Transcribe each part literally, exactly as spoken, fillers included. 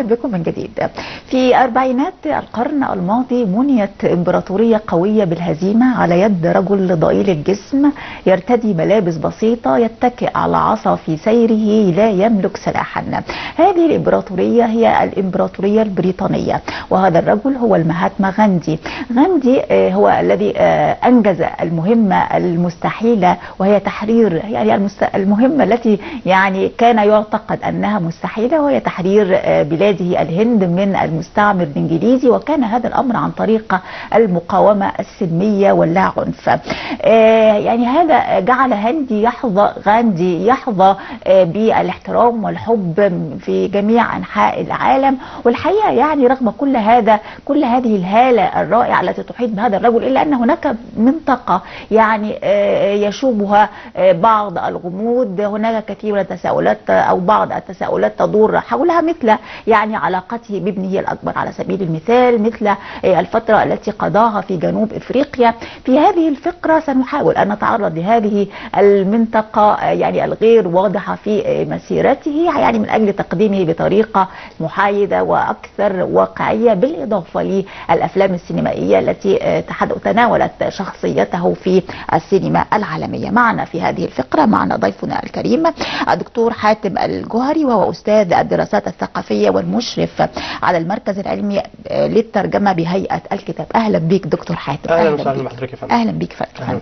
بكم من جديد. في أربعينات القرن الماضي منيت إمبراطورية قوية بالهزيمة على يد رجل ضئيل الجسم يرتدي ملابس بسيطة يتكئ على عصا في سيره لا يملك سلاحا. هذه الإمبراطورية هي الإمبراطورية البريطانية، وهذا الرجل هو المهاتما غاندي. غاندي هو الذي أنجز المهمة المستحيلة، وهي تحرير يعني المهمة التي يعني كان يعتقد أنها مستحيلة، وهي تحرير بلاده الهند من المستعمر الإنجليزي. وكان هذا الأمر عن طريق المقاومة السلمية واللا عنف. يعني هذا جعل غاندي يحظى غاندي يحظى بالاحترام والحب في جميع أنحاء العالم. والحقيقة يعني رغم كل هذا كل هذه الهالة الرائعة التي تحيط بهذا الرجل، إلا أن هناك منطقة يعني يشوبها بعض الغموض. هناك كثير من التساؤلات أو بعض التساؤلات تدور حولها، مثل يعني علاقته بابنه الأكبر على سبيل المثال، مثل الفترة التي قضاها في جنوب إفريقيا. في هذه الفقرة سنحاول أن نتعرض لهذه المنطقة يعني الغير واضحة في مسيرته، يعني من أجل تقديمه بطريقة محايدة وأكثر واقعية، بالإضافة للأفلام السينمائية التي تناولت شخصيته في السينما العالمية. معنا في هذه الفقرة معنا ضيفنا الكريم الدكتور حاتم الجوهري، وهو أستاذ الدراسات الثقافية والمشرف على المركز العلمي للترجمة بهيئة الكتاب. أهلا بك دكتور حاتم. أهلا وسهلا بحضرتك يا فندم. أهلا بك فندم.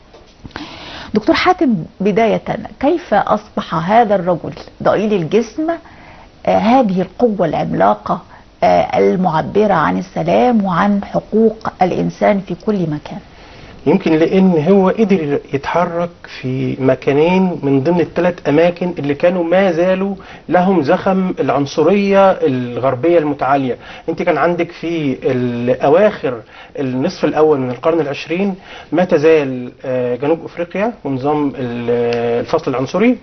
دكتور حاتم، بداية كيف أصبح هذا الرجل ضئيل الجسم آه هذه القوة العملاقة آه المعبرة عن السلام وعن حقوق الإنسان في كل مكان؟ يمكن لأن هو قدر يتحرك في مكانين من ضمن الثلاث أماكن اللي كانوا ما زالوا لهم زخم العنصرية الغربية المتعالية. أنت كان عندك في الأواخر النصف الأول من القرن العشرين ما تزال جنوب أفريقيا ونظام الفصل العنصري،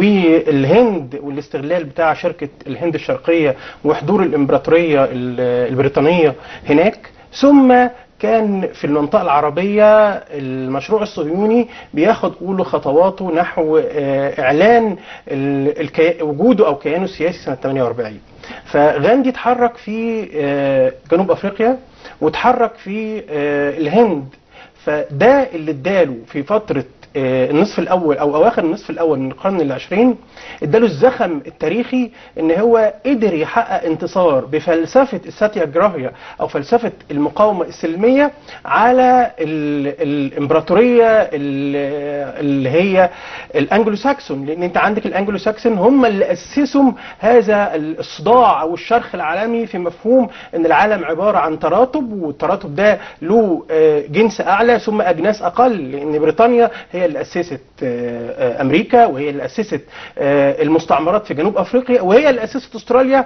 والهند والاستغلال بتاع شركة الهند الشرقية وحضور الإمبراطورية البريطانية هناك. ثم كان في المنطقة العربية المشروع الصهيوني بياخد أولى خطواته نحو إعلان وجوده أو كيانه السياسي سنة ثمانية وأربعين. فغاندي اتحرك في جنوب أفريقيا واتحرك في الهند، فده اللي اداله في فترة النصف الأول أو أواخر النصف الأول من القرن العشرين، اداله الزخم التاريخي ان هو قدر يحقق انتصار بفلسفة الساتياجراهيا أو فلسفة المقاومة السلمية على الإمبراطورية اللي هي الأنجلو ساكسون. لأن أنت عندك الأنجلو ساكسون هم اللي أسسوا هذا الصداع أو الشرخ العالمي في مفهوم ان العالم عبارة عن تراتب، والتراتب ده له جنس أعلى ثم أجناس أقل. لأن بريطانيا هي اللي أسست أمريكا، وهي اللي أسست المستعمرات في جنوب أفريقيا، وهي اللي أسست أستراليا،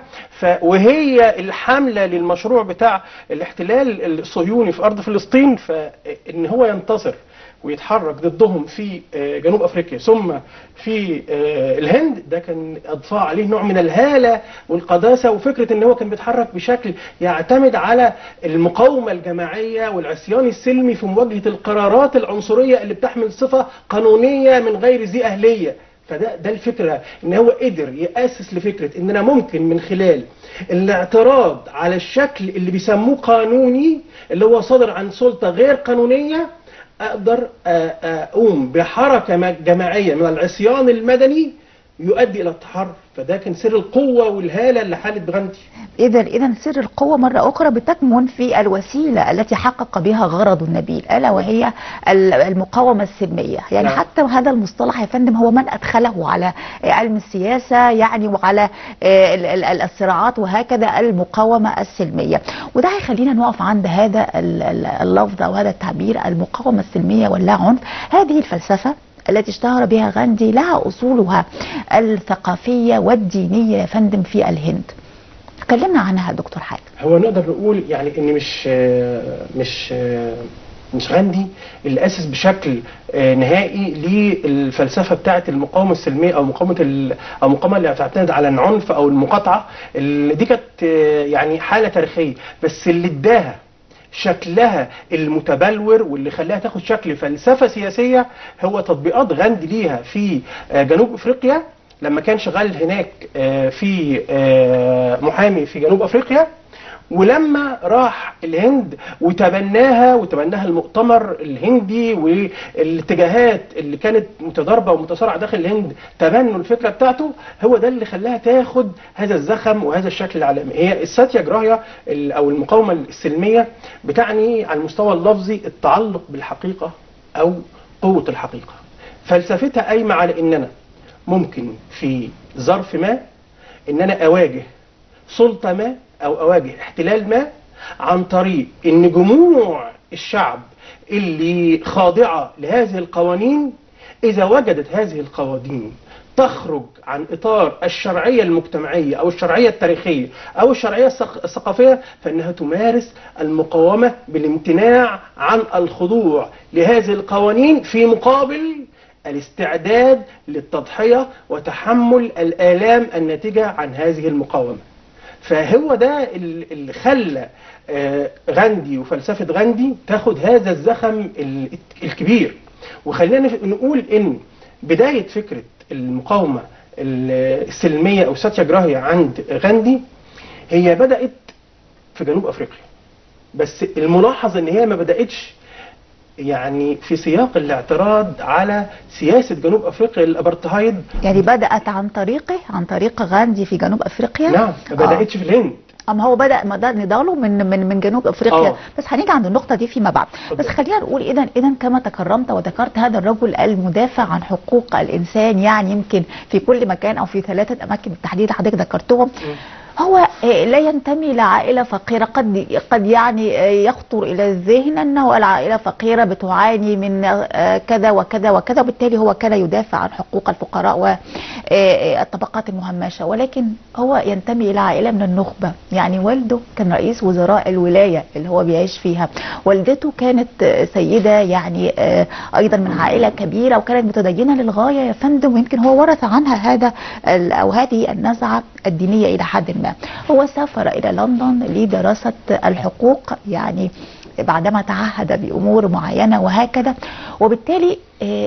وهي الحملة للمشروع بتاع الاحتلال الصهيوني في أرض فلسطين. فإن هو ينتصر ويتحرك ضدهم في جنوب أفريقيا ثم في الهند، ده كان أضفى عليه نوع من الهالة والقداسة، وفكرة ان هو كان بيتحرك بشكل يعتمد على المقاومة الجماعية والعصيان السلمي في مواجهة القرارات العنصرية اللي بتحمل صفة قانونية من غير ذي أهلية. فده ده الفكرة، ان هو قدر يأسس لفكرة اننا ممكن من خلال الاعتراض على الشكل اللي بيسموه قانوني اللي هو صادر عن سلطة غير قانونية، أقدر أقوم بحركة جماعية من العصيان المدني يؤدي إلى التحرر. فده كان سر القوة والهالة اللي حالت بغاندي. إذا إذا سر القوة مرة أخرى بتكمن في الوسيلة التي حقق بها غرضه النبيل، ألا وهي المقاومة السلمية. يعني نعم. حتى هذا المصطلح يا فندم هو من أدخله على علم السياسة يعني وعلى الصراعات وهكذا، المقاومة السلمية. وده هيخلينا نقف عند هذا اللفظ أو هذا التعبير، المقاومة السلمية واللا عنف. هذه الفلسفة التي اشتهر بها غاندي لها أصولها الثقافية والدينية يا فندم في الهند. تكلمنا عنها دكتور حاتم. هو نقدر نقول يعني ان مش مش مش غاندي اللي أسس بشكل نهائي للفلسفة بتاعة المقاومة السلمية أو مقاومة أو مقاومة اللي بتعتمد على العنف أو المقاطعة. دي كانت يعني حالة تاريخية، بس اللي اداها شكلها المتبلور واللي خلاها تاخد شكل فلسفة سياسية هو تطبيقات غاندي ليها في جنوب افريقيا لما كان شغال هناك في محامي في جنوب افريقيا، ولما راح الهند وتبناها وتبناها المؤتمر الهندي والاتجاهات اللي كانت متضاربه ومتصارعه داخل الهند تبنوا الفكره بتاعته، هو ده اللي خلاها تاخد هذا الزخم وهذا الشكل العالمي. هي الساتياجراهيا او المقاومه السلميه بتعني على المستوى اللفظي التعلق بالحقيقه او قوه الحقيقه. فلسفتها قايمه على ان انا ممكن في ظرف ما ان انا اواجه سلطه ما او اواجه احتلال ما عن طريق ان جموع الشعب اللي خاضعه لهذه القوانين اذا وجدت هذه القوانين تخرج عن اطار الشرعيه المجتمعيه او الشرعيه التاريخيه او الشرعيه الثقافيه، فانها تمارس المقاومه بالامتناع عن الخضوع لهذه القوانين في مقابل الاستعداد للتضحيه وتحمل الآلام الناتجه عن هذه المقاومه. فهو ده اللي خلى غاندي وفلسفة غاندي تاخد هذا الزخم الكبير. وخلينا نقول ان بداية فكرة المقاومة السلمية او ساتياجراهيا عند غاندي هي بدأت في جنوب افريقيا، بس الملاحظ ان هي ما بدأتش يعني في سياق الاعتراض على سياسة جنوب افريقيا للابرتهايد. يعني بدأت عن طريقه عن طريق غاندي في جنوب افريقيا. نعم، ما بدأتش آه. في الهند. اما هو بدأ نضاله من من من جنوب افريقيا. آه. بس هنيجي عند النقطة دي فيما بعد. بس خلينا نقول اذا اذا كما تكرمت وذكرت هذا الرجل المدافع عن حقوق الانسان، يعني يمكن في كل مكان او في ثلاثة اماكن بالتحديد حضرتك ذكرتهم. م. هو لا ينتمي لعائلة فقيرة. قد قد يعني يخطر إلى الذهن أنه العائلة فقيرة بتعاني من كذا وكذا وكذا، وبالتالي هو كان يدافع عن حقوق الفقراء والطبقات المهمشة، ولكن هو ينتمي إلى عائلة من النخبة. يعني والده كان رئيس وزراء الولاية اللي هو بيعيش فيها، والدته كانت سيدة يعني أيضا من عائلة كبيرة وكانت متدينة للغاية يا فندم، ويمكن هو ورث عنها هذا أو هذه النزعة الدينية إلى حد ما. هو سافر إلى لندن لدراسة الحقوق يعني بعدما تعهد بأمور معينة وهكذا، وبالتالي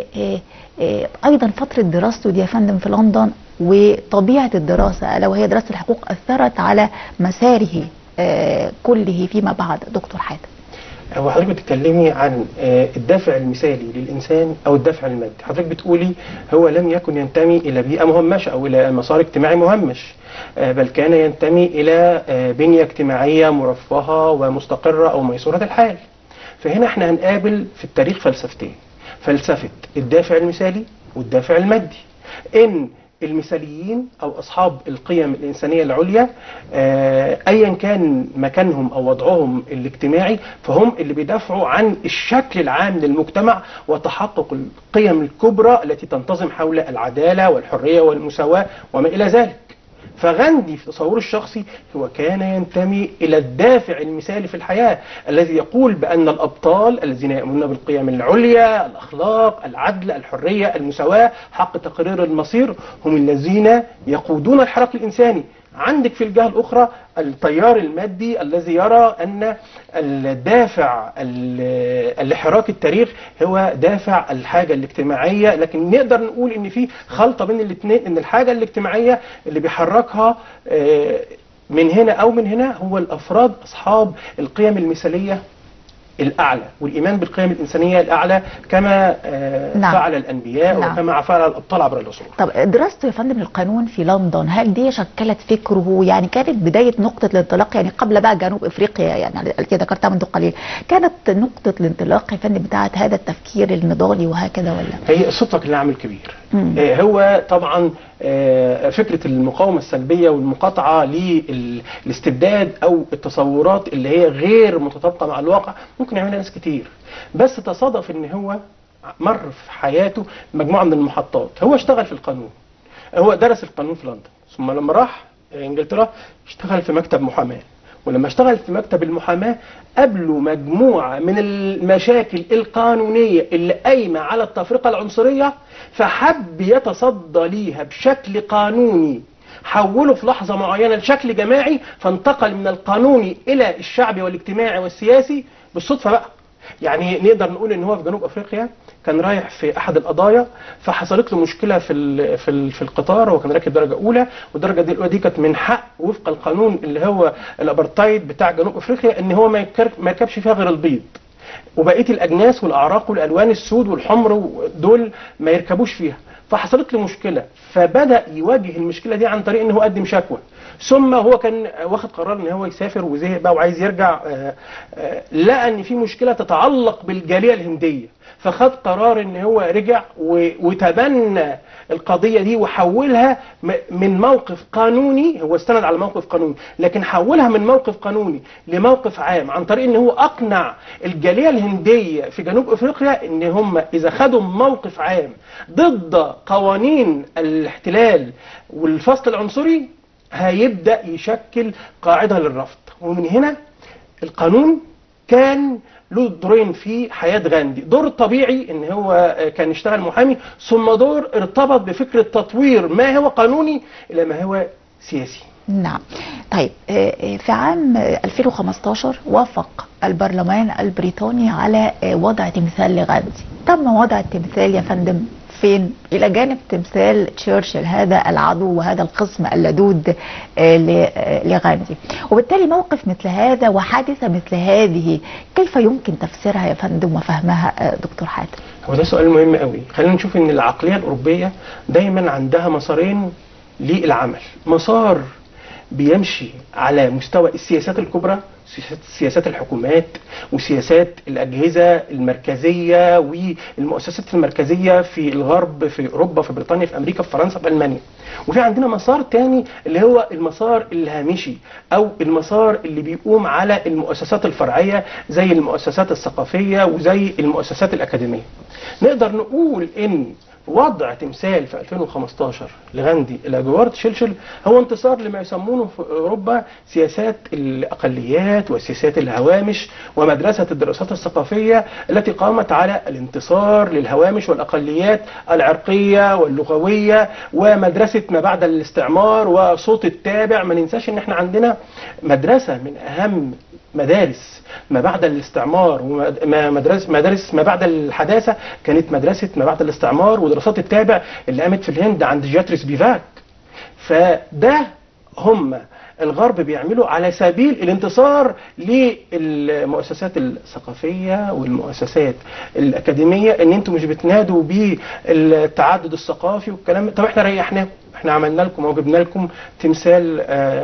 أيضا فترة دراسته دي يا فندم في لندن وطبيعة الدراسة ألا وهي دراسة الحقوق أثرت على مساره كله فيما بعد. دكتور حاتم، هو حضرتك بتتكلمي عن الدافع المثالي للإنسان أو الدافع المادي. حضرتك بتقولي هو لم يكن ينتمي إلى بيئة مهمشة أو إلى مسار اجتماعي مهمش، بل كان ينتمي إلى بنية اجتماعية مرفهة ومستقرة أو ميسورة الحال. فهنا احنا هنقابل في التاريخ فلسفتين، فلسفة الدافع المثالي والدافع المادي. إن المثاليين أو أصحاب القيم الإنسانية العليا أيا كان مكانهم أو وضعهم الاجتماعي، فهم اللي بيدافعوا عن الشكل العام للمجتمع وتحقق القيم الكبرى التي تنتظم حول العدالة والحرية والمساواة وما إلى ذلك. فغاندي في تصوره الشخصي هو كان ينتمي إلى الدافع المثالي في الحياة الذي يقول بأن الأبطال الذين يؤمنون بالقيم العليا، الأخلاق، العدل، الحرية، المساواة، حق تقرير المصير، هم الذين يقودون الحراك الإنساني. عندك في الجهة الأخرى التيار المادي الذي يرى أن الدافع لحراك التاريخ هو دافع الحاجة الاجتماعية، لكن نقدر نقول ان في خلطة بين الاثنين، ان الحاجة الاجتماعية اللي بيحركها من هنا او من هنا هو الافراد اصحاب القيم المثالية الأعلى والإيمان بالقيم الإنسانية الأعلى كما نعم. فعل الأنبياء نعم. وكما فعل الأبطال عبر العصور. طب دراسته يا فندم للقانون في لندن، هل دي شكلت فكره؟ يعني كانت بداية نقطة الانطلاق يعني قبل بقى جنوب إفريقيا يعني التي ذكرتها منذ قليل، كانت نقطة الانطلاق يا فندم بتاعت هذا التفكير النضالي وهكذا ولا؟ هي صدفة لها عامل كبير. مم. هو طبعا فكرة المقاومة السلبية والمقاطعة للاستبداد أو التصورات اللي هي غير متطابقة مع الواقع ممكن يعملها ناس كتير، بس تصادف ان هو مر في حياته مجموعة من المحطات. هو اشتغل في القانون، هو درس القانون في لندن، ثم لما راح انجلترا اشتغل في مكتب محاماة، ولما اشتغل في مكتب المحاماة قابله مجموعة من المشاكل القانونية اللي قايمة على التفرقة العنصرية، فحب يتصدى ليها بشكل قانوني، حوله في لحظة معينة لشكل جماعي، فانتقل من القانوني إلى الشعبي والاجتماعي والسياسي بالصدفة بقى. يعني نقدر نقول ان هو في جنوب افريقيا كان رايح في احد القضايا، فحصلت له مشكله في ال في ال في القطار، وكان راكب درجه اولى، والدرجه دي الاولى دي كانت من حق وفق القانون اللي هو الابرتايد بتاع جنوب افريقيا ان هو ما ما يركبش فيها غير البيض، وبقيه الاجناس والاعراق والالوان السود والحمر دول ما يركبوش فيها. فحصلت له مشكله، فبدا يواجه المشكله دي عن طريق ان هو قدم شكوى، ثم هو كان واخد قرار ان هو يسافر وزهق بقى وعايز يرجع. آآ آآ لقى ان في مشكله تتعلق بالجاليه الهنديه، فخد قرار ان هو رجع وتبنى القضيه دي وحولها من موقف قانوني، هو استند على موقف قانوني لكن حولها من موقف قانوني لموقف عام عن طريق ان هو اقنع الجاليه الهنديه في جنوب افريقيا ان هم اذا خدوا موقف عام ضد قوانين الاحتلال والفصل العنصري هيبدأ يشكل قاعدة للرفض. ومن هنا القانون كان له دورين في حياة غاندي، دور طبيعي ان هو كان يشتغل محامي، ثم دور ارتبط بفكرة تطوير ما هو قانوني الى ما هو سياسي. نعم. طيب في عام ألفين وخمستاشر وافق البرلمان البريطاني على وضع تمثال لغاندي. تم وضع التمثال يا فندم فين؟ إلى جانب تمثال تشرشل، هذا العدو وهذا الخصم اللدود لغاندي. وبالتالي موقف مثل هذا وحادثة مثل هذه كيف يمكن تفسيرها يا فندم وفهمها دكتور حاتم؟ هو ده سؤال مهم قوي. خلينا نشوف ان العقلية الأوروبية دايما عندها مسارين للعمل، مسار بيمشي على مستوى السياسات الكبرى، سياسات الحكومات وسياسات الأجهزة المركزية والمؤسسات المركزية في الغرب، في أوروبا، في بريطانيا، في أمريكا، في فرنسا، في ألمانيا. وفي عندنا مسار تاني اللي هو المسار الهامشي أو المسار اللي بيقوم على المؤسسات الفرعية زي المؤسسات الثقافية وزي المؤسسات الأكاديمية. نقدر نقول إن وضع تمثال في ألفين وخمستاشر لغاندي إلى جوار تشرشل هو انتصار لما يسمونه في أوروبا سياسات الأقليات وسياسات الهوامش ومدرسة الدراسات الثقافية التي قامت على الانتصار للهوامش والأقليات العرقية واللغوية ومدرسة ما بعد الاستعمار وصوت التابع. ما ننساش ان احنا عندنا مدرسة من أهم مدارس ما بعد الاستعمار ومدارس مدارس ما بعد الحداثة كانت مدرسة ما بعد الاستعمار ودراسات التابع اللي قامت في الهند عند جاتريس بيفاك. فده هم الغرب بيعملوا على سبيل الانتصار للمؤسسات الثقافية والمؤسسات الأكاديمية ان انتم مش بتنادوا بالتعدد الثقافي والكلام. طب احنا ريحناكم، احنا عملنا لكم وجبنا لكم تمثال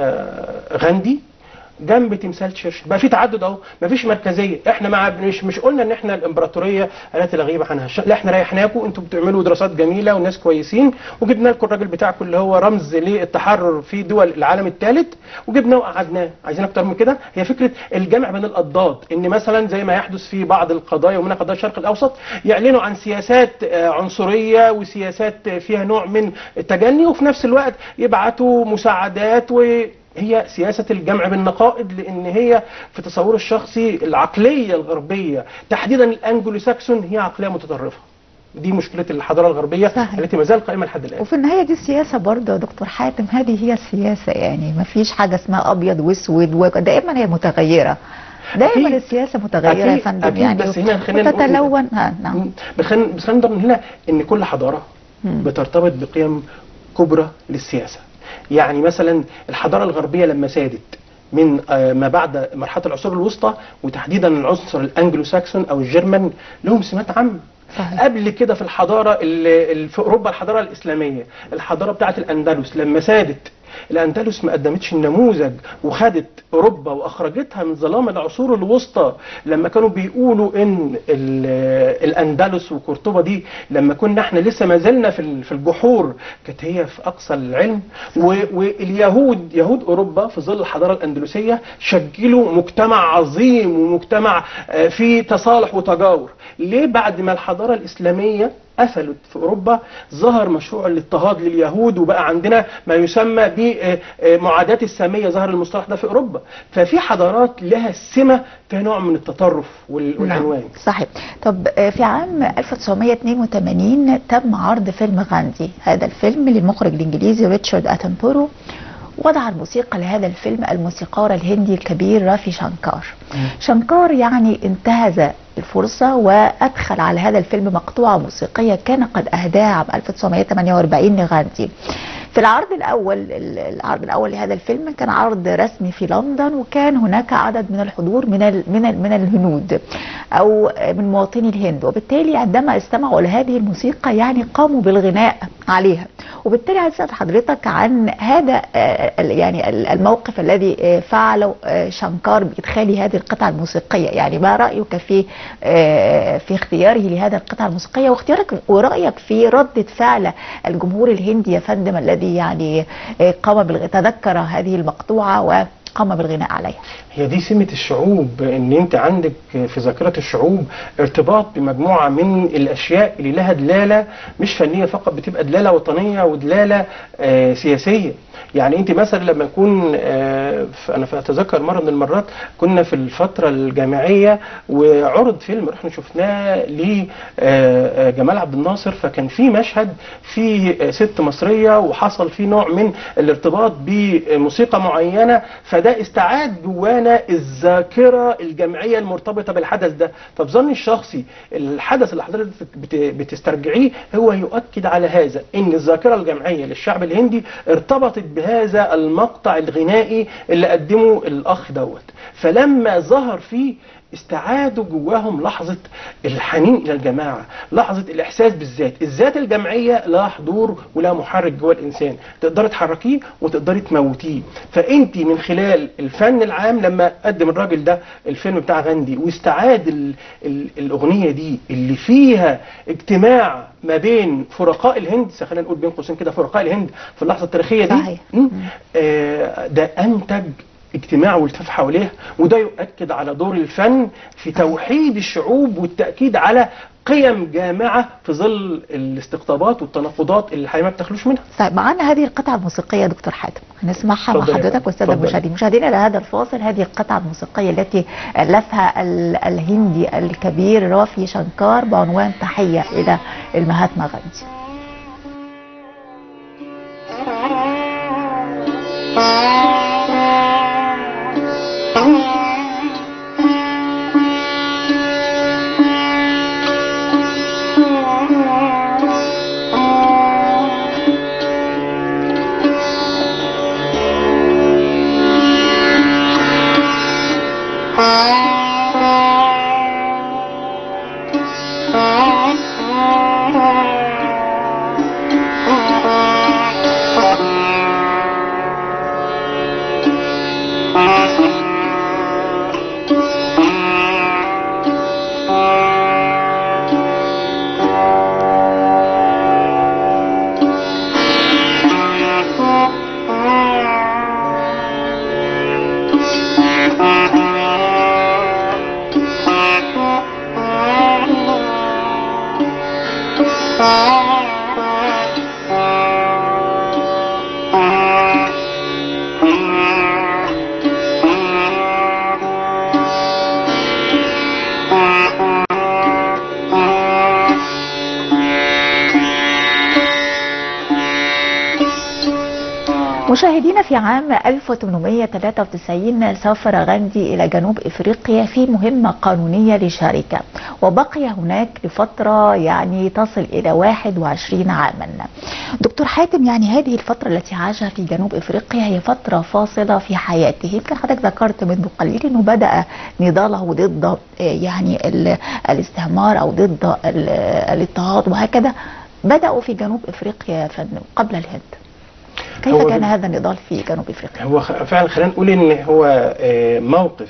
غاندي جنب تمثال تشرشل، بقى في تعدد اهو، مفيش مركزيه. احنا مع مش مش قلنا ان احنا الامبراطوريه التي لا غيب عنها، لا احنا ريحناكم، انتوا بتعملوا دراسات جميله والناس كويسين وجبنا لكم الراجل بتاعكم اللي هو رمز للتحرر في دول العالم الثالث وجبناه وقعدناه، عايزين اكتر من كده؟ هي فكره الجمع بين الاضداد، ان مثلا زي ما يحدث في بعض القضايا ومنها قضايا الشرق الاوسط يعلنوا عن سياسات عنصريه وسياسات فيها نوع من التجني وفي نفس الوقت يبعتوا مساعدات، و هي سياسة الجمع بالنقائض، لأن هي في تصور الشخصي العقلية الغربية تحديدا الأنجلو ساكسون هي عقلية متطرفة. دي مشكلة الحضارة الغربية صحيح. التي ما زال قائمة لحد الآن. وفي النهاية دي السياسة برضه يا دكتور حاتم، هذه هي السياسة، يعني ما فيش حاجة اسمها أبيض وأسود، ودائما هي متغيرة. دائما أكيد. السياسة متغيرة يا فندم، يعني بس هنا خلينا تتلون. ها نعم. بس خلينا نقدر هنا إن كل حضارة م. بترتبط بقيم كبرى للسياسة. يعني مثلا الحضارة الغربية لما سادت من ما بعد مرحلة العصور الوسطى وتحديدا العنصر الانجلو ساكسون او الجرمن لهم سمات عامة. قبل كده في الحضارة في اوروبا الحضارة الاسلامية، الحضارة بتاعت الاندلس لما سادت، الأندلس ما قدمتش النموذج وخدت أوروبا وأخرجتها من ظلام العصور الوسطى. لما كانوا بيقولوا إن الأندلس وقرطبة دي لما كنا احنا لسه ما زلنا في الجحور كانت هي في أقصى العلم. واليهود يهود أوروبا في ظل الحضارة الأندلسية شكلوا مجتمع عظيم ومجتمع فيه تصالح وتجاور. ليه؟ بعد ما الحضارة الإسلامية قفلت في أوروبا ظهر مشروع الاضطهاد لليهود، وبقى عندنا ما يسمى بمعاداة السامية، ظهر المصطلح ده في أوروبا. ففي حضارات لها سمة فيها نوع من التطرف والعنوان. نعم. صحيح. طب في عام ألف وتسعمائة واثنين وثمانين تم عرض فيلم غاندي، هذا الفيلم للمخرج الإنجليزي ريتشارد أتنبورو. وضع الموسيقى لهذا الفيلم الموسيقار الهندي الكبير رافي شانكار. م. شانكار يعني انتهز الفرصة وأدخل على هذا الفيلم مقطوعة موسيقية كان قد أهداها عام ألف وتسعمائة وثمانية وأربعين لغاندي. في العرض الأول العرض الأول لهذا الفيلم كان عرض رسمي في لندن، وكان هناك عدد من الحضور من ال من ال من الهنود أو من مواطني الهند، وبالتالي عندما استمعوا لهذه الموسيقى يعني قاموا بالغناء عليها. وبالتالي عايز أسأل حضرتك عن هذا يعني الموقف الذي فعله شانكار بإدخال هذه القطعة الموسيقية، يعني ما رأيك في في اختياره لهذا القطعة الموسيقية، واختيارك ورأيك في ردة فعل الجمهور الهندي يا فندم الذي يعني قام بالغ... تذكر هذه المقطوعة وقام بالغناء عليها؟ هي دي سمة الشعوب، ان انت عندك في ذاكرة الشعوب ارتباط بمجموعة من الاشياء اللي لها دلالة مش فنية فقط، بتبقى دلالة وطنية ودلالة آه سياسية. يعني انت مثلا لما يكون آه انا اتذكر مرة من المرات كنا في الفترة الجامعية وعرض فيلم رحنا شفناه لجمال عبد الناصر، فكان في مشهد فيه ست مصرية وحصل فيه نوع من الارتباط بموسيقى معينة، فده استعاد جوانا الذاكرة الجمعية المرتبطة بالحدث ده. ففي ظني الشخصي الحدث اللي حضرتك بتسترجعيه هو يؤكد على هذا، ان الذاكرة الجمعية للشعب الهندي ارتبطت بهذا المقطع الغنائي اللي قدمه الاخ دوت. فلما ظهر فيه استعادوا جواهم لحظة الحنين إلى الجماعة، لحظة الإحساس بالذات. الذات الجمعية لا حضور ولا محرك جوا الإنسان، تقدري تحركيه وتقدري تموتيه. فأنت من خلال الفن العام لما قدم الراجل ده الفيلم بتاع غاندي واستعاد ال ال الأغنية دي اللي فيها اجتماع ما بين فرقاء الهند، خلينا نقول بين قوسين كده فرقاء الهند في اللحظة التاريخية دي، صحيح. آه ده أنتج اجتماع والتف حواليه، وده يؤكد على دور الفن في توحيد الشعوب والتأكيد على قيم جامعة في ظل الاستقطابات والتناقضات اللي الحقيقة ما بتخلوش منها. طيب معانا هذه القطعة الموسيقية يا دكتور حاتم، هنسمعها مع حضرتك والسادة المشاهدين. مشاهدينا إلى هذا الفاصل، هذه القطعة الموسيقية التي ألفها الهندي الكبير رافي شانكار بعنوان تحية إلى المهاتما غاندي. مشاهدينا، في عام ألف وثمانمائة وثلاثة وتسعين سافر غاندي إلى جنوب إفريقيا في مهمة قانونية لشركة، وبقي هناك لفترة يعني تصل إلى واحد وعشرين عاما. دكتور حاتم، يعني هذه الفترة التي عاشها في جنوب إفريقيا هي فترة فاصلة في حياته. يمكن حضرتك ذكرت منذ قليل أنه بدأ نضاله ضد يعني الاستعمار أو ضد الاضطهاد وهكذا، بدأوا في جنوب إفريقيا قبل الهند. كيف كان هذا النضال في جنوب افريقيا؟ هو فعلا خلينا نقول ان هو موقف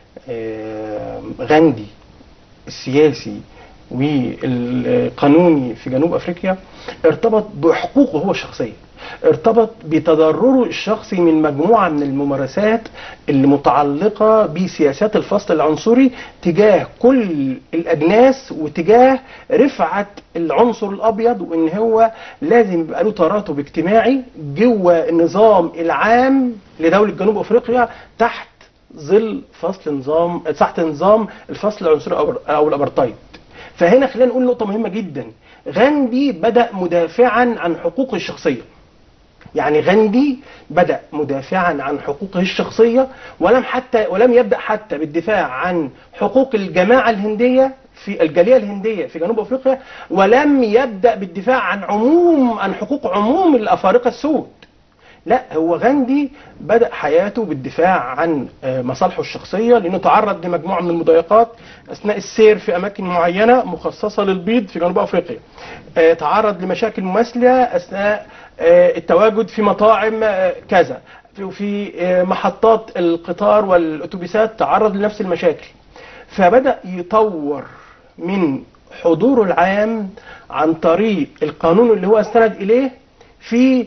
غاندي السياسي والقانوني في جنوب افريقيا ارتبط بحقوقه هو الشخصيه، ارتبط بتضرره الشخصي من مجموعة من الممارسات المتعلقة بسياسات الفصل العنصري تجاه كل الأجناس وتجاه رفعة العنصر الأبيض، وإن هو لازم يبقى له تراتب اجتماعي جوه النظام العام لدولة جنوب أفريقيا تحت ظل فصل نظام تحت نظام الفصل العنصري أو الأبرتايد. فهنا خلينا نقول نقطة مهمة جدا، غاندي بدأ مدافعا عن حقوقه الشخصية. يعني غاندي بدأ مدافعا عن حقوقه الشخصية، ولم حتى ولم يبدأ حتى بالدفاع عن حقوق الجماعة الهندية في الجاليه الهنديه في جنوب افريقيا، ولم يبدا بالدفاع عن عموم عن حقوق عموم الافارقه السود. لا، هو غاندي بدأ حياته بالدفاع عن مصالحه الشخصية، لأنه تعرض لمجموعة من المضايقات أثناء السير في أماكن معينة مخصصة للبيض في جنوب أفريقيا. تعرض لمشاكل مماثلة أثناء التواجد في مطاعم كذا، في محطات القطار والأتوبيسات تعرض لنفس المشاكل. فبدأ يطور من حضوره العام عن طريق القانون اللي هو استند إليه في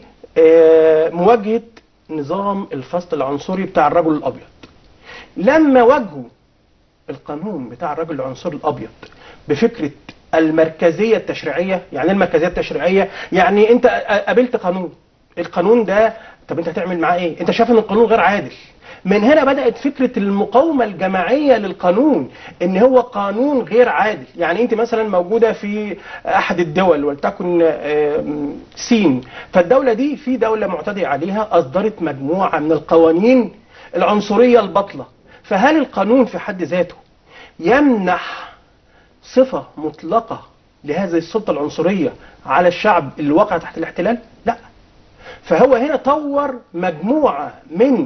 مواجهة نظام الفصل العنصري بتاع الرجل الأبيض. لما واجهوا القانون بتاع الرجل العنصري الأبيض بفكرة المركزية التشريعية، يعني المركزية التشريعية يعني انت قابلت قانون، القانون ده طب انت هتعمل معاه ايه؟ انت شايف ان القانون غير عادل. من هنا بدأت فكرة المقاومة الجماعية للقانون، ان هو قانون غير عادل. يعني انت مثلا موجودة في احد الدول ولتكن سين، فالدولة دي في دولة معتدي عليها اصدرت مجموعة من القوانين العنصرية البطلة، فهل القانون في حد ذاته يمنح صفة مطلقة لهذه السلطة العنصرية على الشعب اللي وقع تحت الاحتلال؟ لا. فهو هنا طور مجموعة من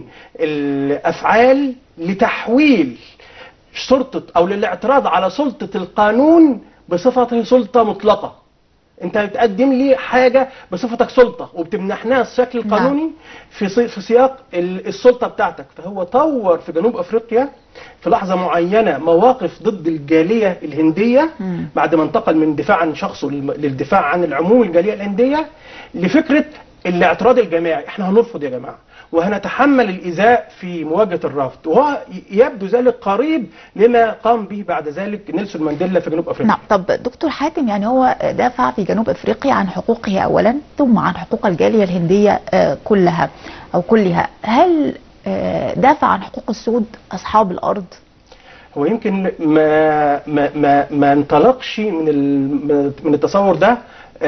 الأفعال لتحويل سلطة أو للاعتراض على سلطة القانون بصفته سلطة مطلقة. أنت بتقدم لي حاجة بصفتك سلطة وبتمنحناها الشكل القانوني في في سياق السلطة بتاعتك. فهو طور في جنوب أفريقيا في لحظة معينة مواقف ضد الجالية الهندية بعد ما انتقل من دفاع عن شخصه للدفاع عن العموم الجالية الهندية لفكرة الاعتراض الجماعي. احنا هنرفض يا جماعه وهنتحمل الايذاء في مواجهه الرفض، وهو يبدو ذلك قريب لما قام به بعد ذلك نيلسون مانديلا في جنوب افريقيا. نعم. طب دكتور حاتم، يعني هو دافع في جنوب افريقيا عن حقوقه اولا ثم عن حقوق الجاليه الهنديه كلها او كلها. هل دافع عن حقوق السود اصحاب الارض؟ هو يمكن ما ما ما, ما انطلقش من من التصور ده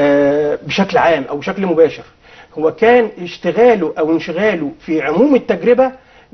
بشكل عام او بشكل مباشر. هو كان اشتغاله او انشغاله في عموم التجربة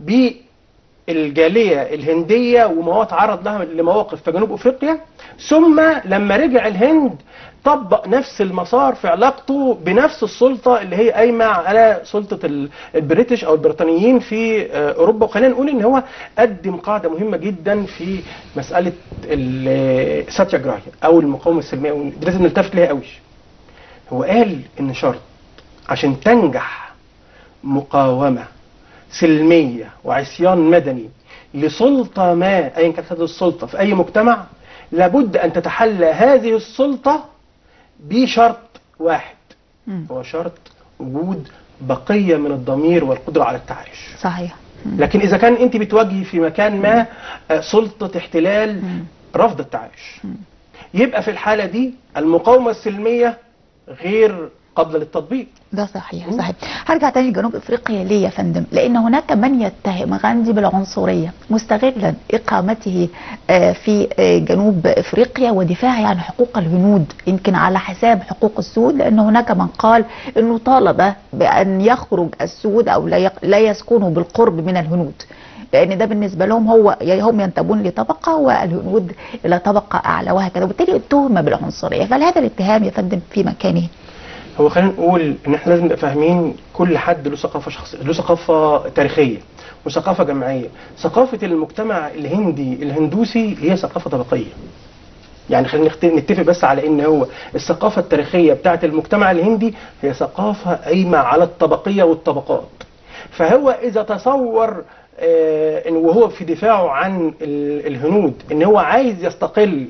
بالجالية الهندية وما هو تعرض لها لمواقف في جنوب افريقيا، ثم لما رجع الهند طبق نفس المسار في علاقته بنفس السلطة اللي هي قايمة على سلطة البريتش او البريطانيين في اوروبا. وخلينا نقول ان هو قدم قاعدة مهمة جدا في مسألة الساتياجراهيا او المقاومة السلمية، ودي لازم نلتفت ليها قوي. هو قال ان شرط عشان تنجح مقاومة سلمية وعصيان مدني لسلطة ما ايا كانت هذه السلطة في اي مجتمع، لابد ان تتحلى هذه السلطة بشرط واحد، هو شرط وجود بقية من الضمير والقدرة على التعايش. صحيح. لكن اذا كان انت بتواجهي في مكان ما سلطة احتلال رفض التعايش، يبقى في الحالة دي المقاومة السلمية غير قبل للتطبيق. ده صحيح. صحيح. هرجع تاني لجنوب افريقيا ليه يا فندم؟ لان هناك من يتهم غاندي بالعنصريه مستغلا اقامته في جنوب افريقيا ودفاعه عن حقوق الهنود يمكن على حساب حقوق السود، لان هناك من قال انه طالب بان يخرج السود او لا يسكنوا بالقرب من الهنود، لان ده بالنسبه لهم هو هم ينتمون لطبقه والهنود الى طبقه اعلى وهكذا، وبالتالي اتهم بالعنصريه. فهل هذا الاتهام يا فندم في مكانه؟ هو خلينا نقول ان احنا لازم نبقى فاهمين كل حد له ثقافه شخصيه، له ثقافه تاريخيه وثقافه جماعيه. ثقافه المجتمع الهندي الهندوسي هي ثقافه طبقيه. يعني خلينا نتفق بس على ان هو الثقافه التاريخيه بتاعه المجتمع الهندي هي ثقافه قايمه على الطبقيه والطبقات. فهو اذا تصور آه وهو في دفاعه عن الهنود ان هو عايز يستقل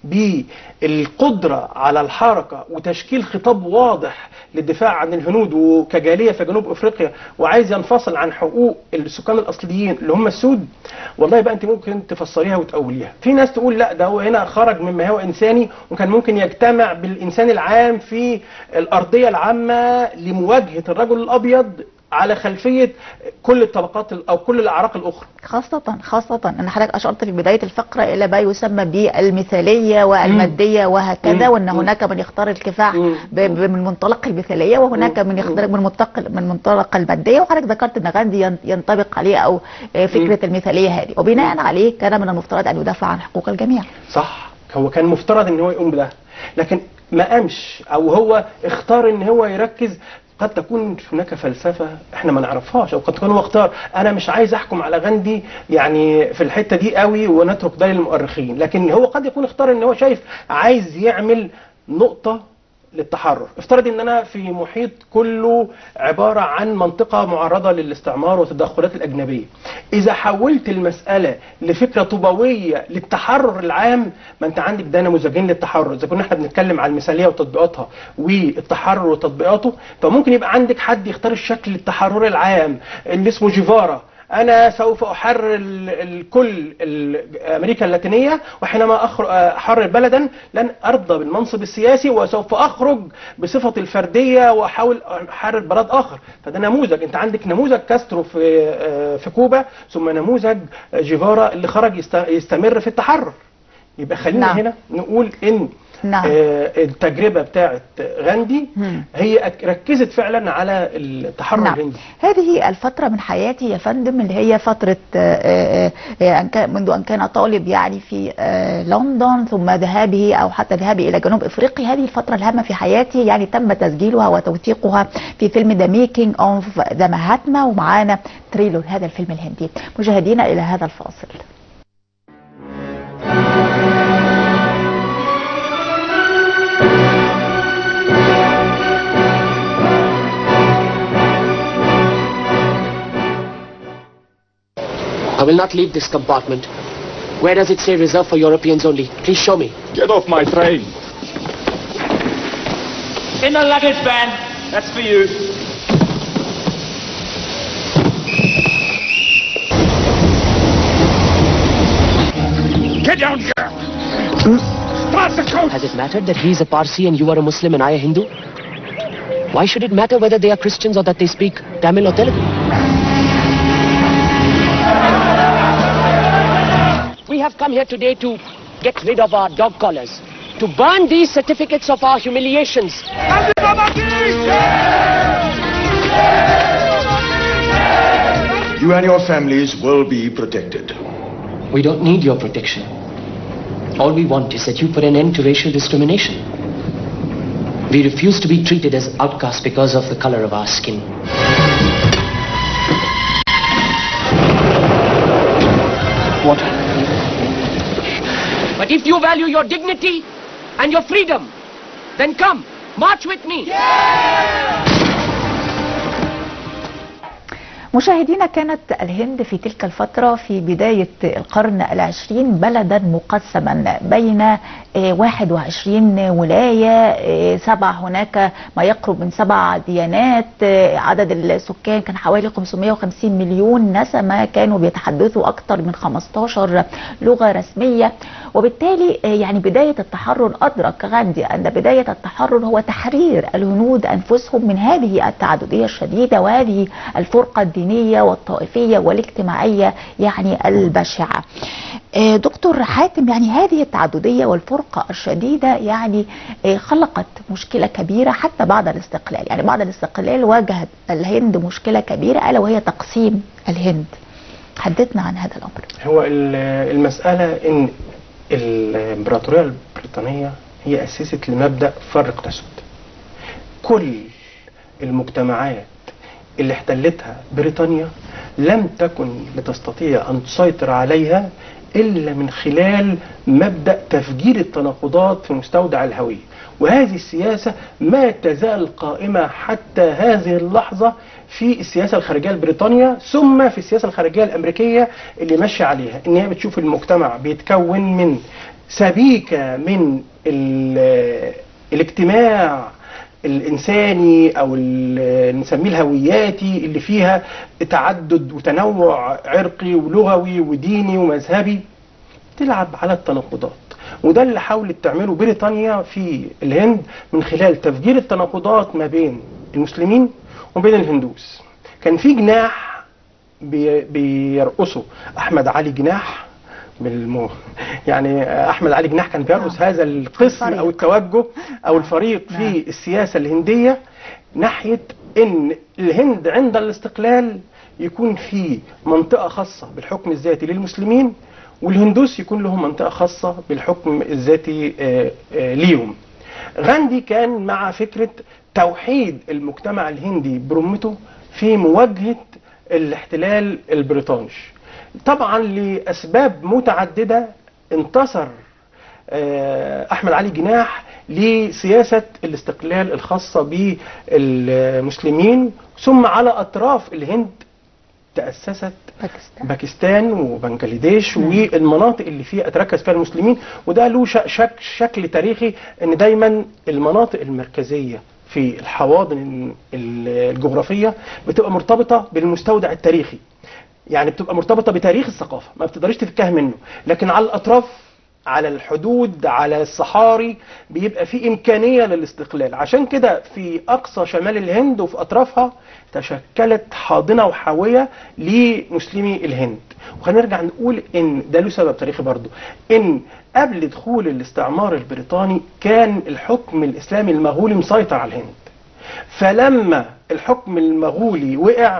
بالقدرة على الحركة وتشكيل خطاب واضح للدفاع عن الهنود وكجالية في جنوب افريقيا، وعايز ينفصل عن حقوق السكان الاصليين اللي هم السود، والله بقى انت ممكن تفسريها وتأوليها. في ناس تقول لا، ده هو هنا خرج مما هو انساني وكان ممكن يجتمع بالانسان العام في الارضية العامة لمواجهة الرجل الابيض على خلفية كل الطبقات او كل الاعراق الاخرى. خاصة خاصة ان حضرتك اشرت في بداية الفقرة الى ما يسمى بالمثالية والمادية وهكذا، وان هناك من يختار الكفاح من منطلق المثالية وهناك من يختار من منطلق من منطلق المادية، وحضرتك ذكرت ان غاندي ينطبق عليه او فكرة المثالية هذه، وبناء عليه كان من المفترض ان يدافع عن حقوق الجميع. صح، هو كان مفترض ان هو يقوم بده، لكن ما قامش، او هو اختار ان هو يركز. قد تكون هناك فلسفه احنا ما نعرفهاش، او قد تكون هو اختار انا مش عايز احكم على غاندي يعني في الحته دي قوي ونترك ده للمؤرخين، لكن هو قد يكون اختار ان هو شايف عايز يعمل نقطه للتحرر. افترض ان انا في محيط كله عباره عن منطقه معرضه للاستعمار والتدخلات الاجنبيه، اذا حولت المساله لفكره طوبويه للتحرر العام، ما انت عندك ده نموذجين للتحرر. اذا كنا احنا بنتكلم على المثاليه وتطبيقاتها والتحرر وتطبيقاته، فممكن يبقى عندك حد يختار الشكل التحرري العام اللي اسمه جيفارا، أنا سوف أحرر الكل أمريكا اللاتينية، وحينما أحرر بلدا لن أرضى بالمنصب السياسي، وسوف أخرج بصفة الفردية وأحاول أحرر بلد آخر. فده نموذج. أنت عندك نموذج كاسترو في في كوبا، ثم نموذج جيفارا اللي خرج يستمر في التحرر. يبقى خلينا نعم. هنا نقول إن نعم. التجربة بتاعت غاندي هي ركزت فعلا على التحرر نعم. الهندي. هذه الفترة من حياتي يا فندم اللي هي فترة منذ أن كان طالب يعني في لندن، ثم ذهابه أو حتى ذهابه إلى جنوب إفريقيا، هذه الفترة الهامة في حياتي يعني تم تسجيلها وتوثيقها في فيلم The Making of the Mahatma، ومعانا تريلر هذا الفيلم الهندي. مشاهدينا إلى هذا الفاصل. I will not leave this compartment. Where does it say reserved for Europeans only? Please show me. Get off my train. In the luggage van. That's for you. Get down here. Start the coach. Has it mattered that he is a Parsi and you are a Muslim and I a Hindu? Why should it matter whether they are Christians or that they speak Tamil or Telugu? We have come here today to get rid of our dog collars, to burn these certificates of our humiliations. You and your families will be protected. We don't need your protection. All we want is that you put an end to racial discrimination. We refuse to be treated as outcasts because of the color of our skin. What? But if you value your dignity and your freedom, then come, march with me. Yeah! مشاهدينا، كانت الهند في تلك الفترة في بداية القرن العشرين بلدا مقسما بين واحد وعشرين ولاية، سبع هناك ما يقرب من سبع ديانات، عدد السكان كان حوالي خمسمائة وخمسين مليون نسمة، كانوا بيتحدثوا أكثر من خمستاشر لغة رسمية. وبالتالي يعني بداية التحرر أدرك غاندي أن بداية التحرر هو تحرير الهنود أنفسهم من هذه التعددية الشديدة وهذه الفرقة الدينية والطائفية والاجتماعية يعني البشعة. دكتور حاتم، يعني هذه التعددية والفرقة الشديدة يعني خلقت مشكلة كبيرة حتى بعد الاستقلال. يعني بعد الاستقلال واجهت الهند مشكلة كبيرة ألا وهي تقسيم الهند. حدثنا عن هذا الأمر. هو المسألة إن الإمبراطورية البريطانية هي أسست لمبدأ فرق تسد. كل المجتمعات اللي احتلتها بريطانيا لم تكن لتستطيع أن تسيطر عليها إلا من خلال مبدأ تفجير التناقضات في مستودع الهوية، وهذه السياسة ما تزال قائمة حتى هذه اللحظة في السياسة الخارجية البريطانية، ثم في السياسة الخارجية الأمريكية اللي ماشية عليها، إن هي بتشوف المجتمع بيتكون من سبيكة من الاجتماع الإنساني أو نسميه الهوياتي اللي فيها تعدد وتنوع عرقي ولغوي وديني ومذهبي، تلعب على التناقضات. وده اللي حاولت تعمله بريطانيا في الهند من خلال تفجير التناقضات ما بين المسلمين وبين الهندوس. كان في جناح بي بيرقصه أحمد علي جناح بالمو يعني أحمد علي جناح كان بيرقص هذا القسم أو التوجه أو الفريق في السياسة الهندية ناحية إن الهند عند الاستقلال يكون في منطقة خاصة بالحكم الذاتي للمسلمين، والهندوس يكون لهم منطقة خاصة بالحكم الذاتي آه، آه، ليهم. غاندي كان مع فكرة توحيد المجتمع الهندي برمته في مواجهة الاحتلال البريطاني. طبعا لأسباب متعددة انتصر آه، أحمد علي جناح لسياسة الاستقلال الخاصة بالمسلمين، ثم على أطراف الهند تأسست باكستان, باكستان وبنجلاديش والمناطق اللي فيها اتركز فيها المسلمين. وده له شك شكل تاريخي ان دايما المناطق المركزيه في الحواضن الجغرافيه بتبقى مرتبطه بالمستودع التاريخي، يعني بتبقى مرتبطه بتاريخ الثقافه ما بتقدرش تفكها منه. لكن على الاطراف، على الحدود، على الصحاري بيبقى في إمكانية للاستقلال. عشان كده في أقصى شمال الهند وفي أطرافها تشكلت حاضنة وحاوية لمسلمي الهند. وهنرجع نقول إن ده له سبب تاريخي برضو، إن قبل دخول الاستعمار البريطاني كان الحكم الإسلامي المغولي مسيطر على الهند. فلما الحكم المغولي وقع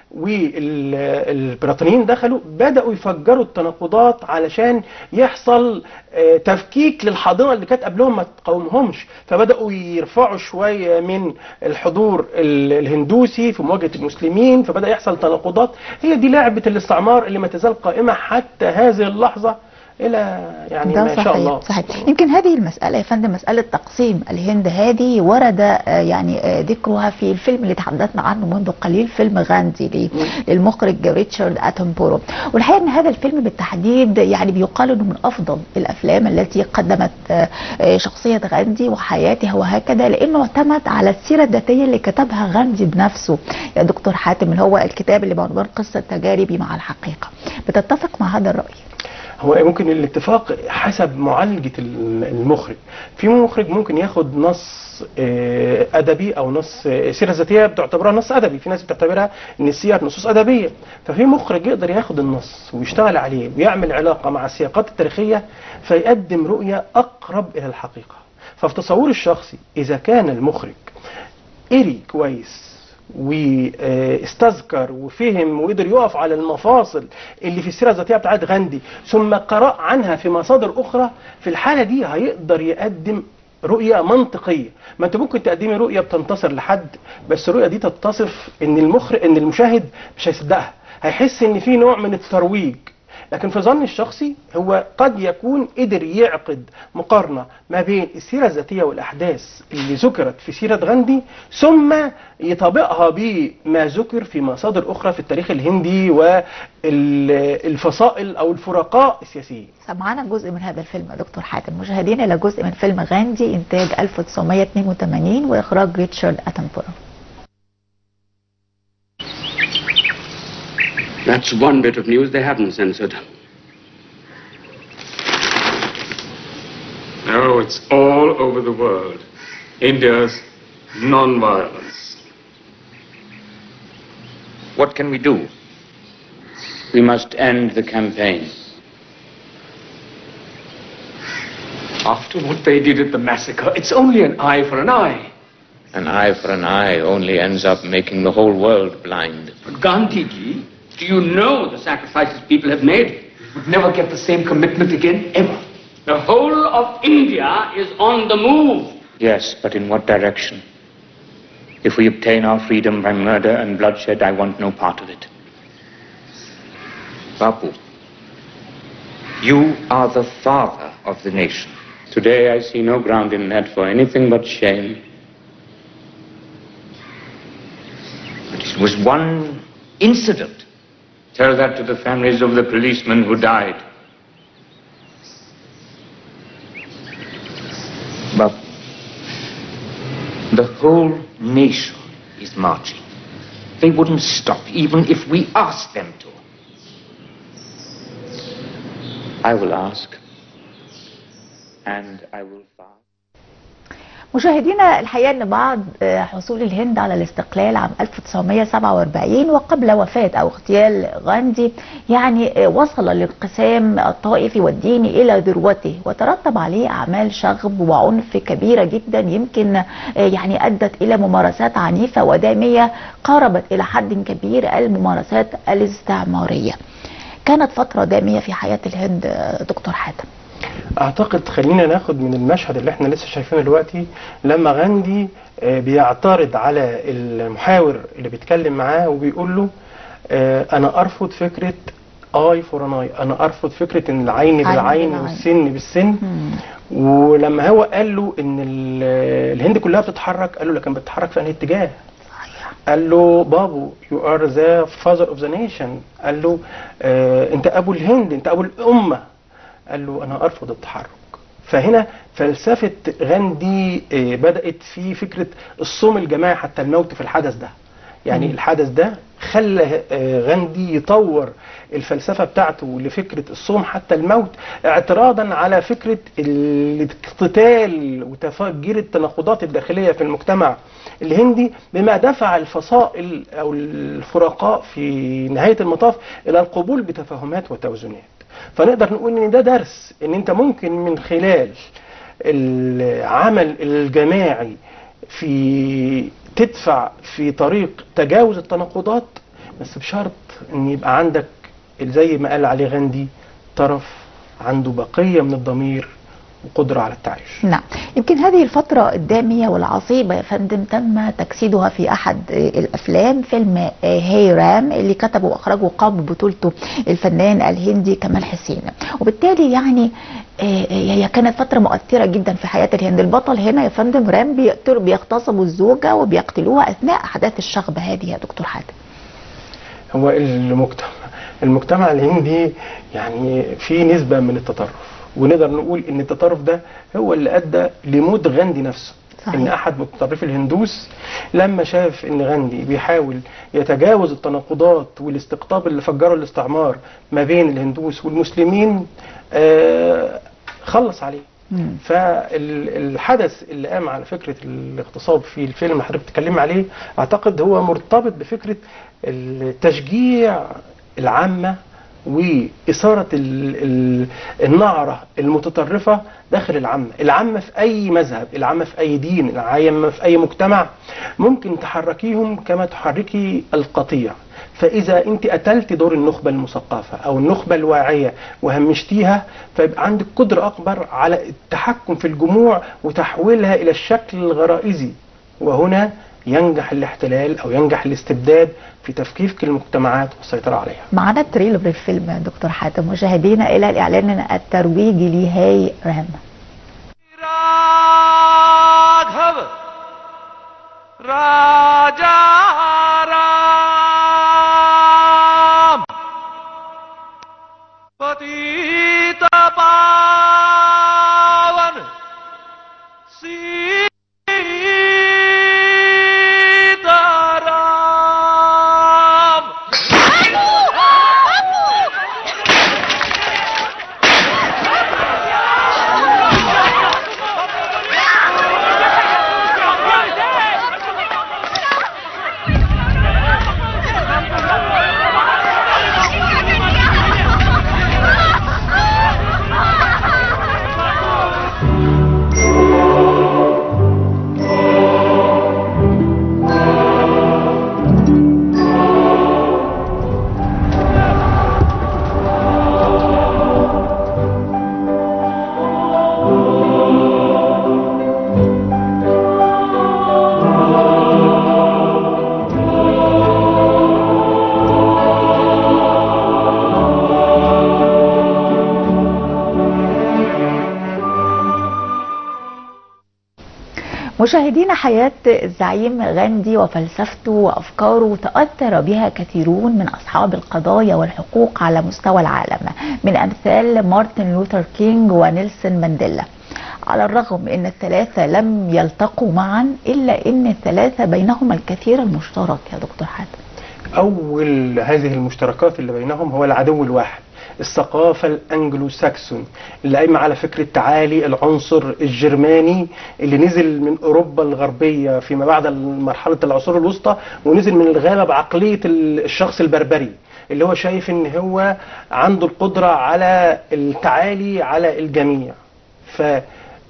والبريطانيين دخلوا، بدأوا يفجروا التناقضات علشان يحصل تفكيك للحاضنة اللي كانت قبلهم ما تقاومهمش. فبدأوا يرفعوا شوية من الحضور الهندوسي في مواجهة المسلمين، فبدأ يحصل تناقضات. هي دي لعبة الاستعمار اللي ما تزال قائمة حتى هذه اللحظة الى يعني ده ما صحيح شاء الله. صحيح. يمكن هذه المسألة يا فندم، مسألة تقسيم الهند هذه ورد يعني ذكرها في الفيلم اللي تحدثنا عنه منذ قليل، فيلم غاندي للمخرج ريتشارد اتنبورو. والحقيقة ان هذا الفيلم بالتحديد يعني بيقال انه من افضل الافلام التي قدمت شخصية غاندي وحياته وهكذا، لانه اعتمد على السيرة الذاتية اللي كتبها غاندي بنفسه يا دكتور حاتم، اللي هو الكتاب اللي بعنوان قصة تجاربي مع الحقيقة. بتتفق مع هذا الرأي؟ هو ممكن الاتفاق حسب معالجة المخرج. في مخرج ممكن ياخد نص أدبي أو نص سيرة ذاتية بتعتبرها نص أدبي، في ناس بتعتبرها إن السير نصوص أدبية. ففي مخرج يقدر ياخد النص ويشتغل عليه ويعمل علاقة مع السياقات التاريخية فيقدم رؤية أقرب إلى الحقيقة. ففي تصوري الشخصي إذا كان المخرج قري كويس واستذكر وفهم وقدر يقف على المفاصل اللي في السيرة الذاتية بتاعت غاندي ثم قرأ عنها في مصادر أخرى، في الحالة دي هيقدر يقدم رؤية منطقية. ما انت ممكن تقدمي رؤية بتنتصر لحد، بس الرؤية دي تتصف ان المخرج ان المشاهد مش هيصدقها، هيحس ان في نوع من الترويج. لكن في ظني الشخصي هو قد يكون قدر يعقد مقارنة ما بين السيرة الذاتية والأحداث اللي ذكرت في سيرة غاندي ثم يطابقها بما ذكر في مصادر أخرى في التاريخ الهندي والفصائل أو الفرقاء السياسيين. سمعنا جزء من هذا الفيلم يا دكتور حاتم، مشاهدين إلى جزء من فيلم غاندي إنتاج ألف وتسعمائة واثنين وثمانين وإخراج ريتشارد اتنبورو. That's one bit of news they haven't censored. No, it's all over the world. India's non-violence. What can we do? We must end the campaign. After what they did at the massacre, it's only an eye for an eye. An eye for an eye only ends up making the whole world blind. But Gandhi ji, do you know the sacrifices people have made? We would never get the same commitment again, ever. The whole of India is on the move. Yes, but in what direction? If we obtain our freedom by murder and bloodshed, I want no part of it. Bapu, you are the father of the nation. Today I see no ground in that for anything but shame. But it was one incident. Tell that to the families of the policemen who died. But the whole nation is marching. They wouldn't stop even if we asked them to. I will ask, and I will fast. مشاهدينا، الحقيقة ان بعد حصول الهند على الاستقلال عام ألف وتسعمائة وسبعة وأربعين وقبل وفاة او اغتيال غاندي يعني وصل الانقسام الطائفي والديني الى ذروته، وترتب عليه اعمال شغب وعنف كبيرة جدا يمكن يعني ادت الى ممارسات عنيفة ودامية قاربت الى حد كبير الممارسات الاستعمارية. كانت فترة دامية في حياة الهند دكتور حاتم. اعتقد خلينا ناخد من المشهد اللي احنا لسه شايفينه دلوقتي لما غاندي بيعترض على المحاور اللي بيتكلم معاه وبيقول له انا ارفض فكرة اي فور ان اي، انا ارفض فكرة ان العين بالعين والسن بالسن. ولما هو قال له ان الهند كلها بتتحرك، قال له لكن بتتحرك في انهي اتجاه؟ قال له بابو you are the father of the nation. قال له آه انت ابو الهند، انت ابو الامه. قال له انا ارفض التحرك. فهنا فلسفه غاندي آه بدات في فكره الصوم الجماعي حتى الموت في الحدث ده. يعني مم. الحدث ده خلى آه غاندي يطور الفلسفه بتاعته لفكره الصوم حتى الموت، اعتراضا على فكره الاقتتال وتفجير التناقضات الداخليه في المجتمع الهندي، بما دفع الفصائل او الفرقاء في نهايه المطاف الى القبول بتفاهمات وتوازنات. فنقدر نقول ان ده درس ان انت ممكن من خلال العمل الجماعي في تدفع في طريق تجاوز التناقضات، بس بشرط ان يبقى عندك زي ما قال عليه غاندي طرف عنده بقيه من الضمير وقدرة على التعايش. نعم، يمكن هذه الفترة الدامية والعصيبة يا فندم تم تجسيدها في أحد الأفلام، فيلم هيرام اللي كتبه وأخرجه قام ببطولته الفنان الهندي كمال حسين. وبالتالي يعني هي كانت فترة مؤثرة جدا في حياة الهند. البطل هنا يا فندم رام بيقتل بيغتصبوا الزوجة وبيقتلوها أثناء أحداث الشغب هذه يا دكتور حاتم. هو المجتمع المجتمع الهندي يعني في نسبة من التطرف، ونقدر نقول ان التطرف ده هو اللي ادى لموت غاندي نفسه. صحيح. ان احد متطرفي الهندوس لما شاف ان غاندي بيحاول يتجاوز التناقضات والاستقطاب اللي فجره الاستعمار ما بين الهندوس والمسلمين آه خلص عليه. مم. فالحدث اللي قام على فكره الاغتصاب في الفيلم اللي حضرتك بتتكلم عليه اعتقد هو مرتبط بفكره التشجيع العامه وإثارة النعرة المتطرفة داخل العامة. العامة في أي مذهب، العامة في أي دين، العامة في أي مجتمع ممكن تحركيهم كما تحركي القطيع. فإذا أنت قتلت دور النخبة المثقفة أو النخبة الواعية وهمشتيها، فيبقى عندك قدرة أكبر على التحكم في الجموع وتحويلها إلى الشكل الغرائزي، وهنا ينجح الاحتلال أو ينجح الاستبداد في تفكيك المجتمعات والسيطرة عليها. معنا التريلر للفيلم دكتور حاتم، مشاهدينا إلى الإعلان الترويجي لهاي رام. راغب راجا رام पतित पावन सीताराम। مشاهدين، حياة الزعيم غاندي وفلسفته وأفكاره تأثر بها كثيرون من أصحاب القضايا والحقوق على مستوى العالم، من أمثال مارتن لوثر كينج ونيلسون مانديلا. على الرغم أن الثلاثة لم يلتقوا معا، إلا أن الثلاثة بينهم الكثير المشترك يا دكتور حاتم. أول هذه المشتركات اللي بينهم هو العدو الواحد، الثقافة الأنجلو ساكسون اللي قايمة على فكرة تعالي العنصر الجرماني اللي نزل من أوروبا الغربية فيما بعد مرحلة العصور الوسطى، ونزل من الغابة بعقلية الشخص البربري اللي هو شايف ان هو عنده القدرة على التعالي على الجميع. ف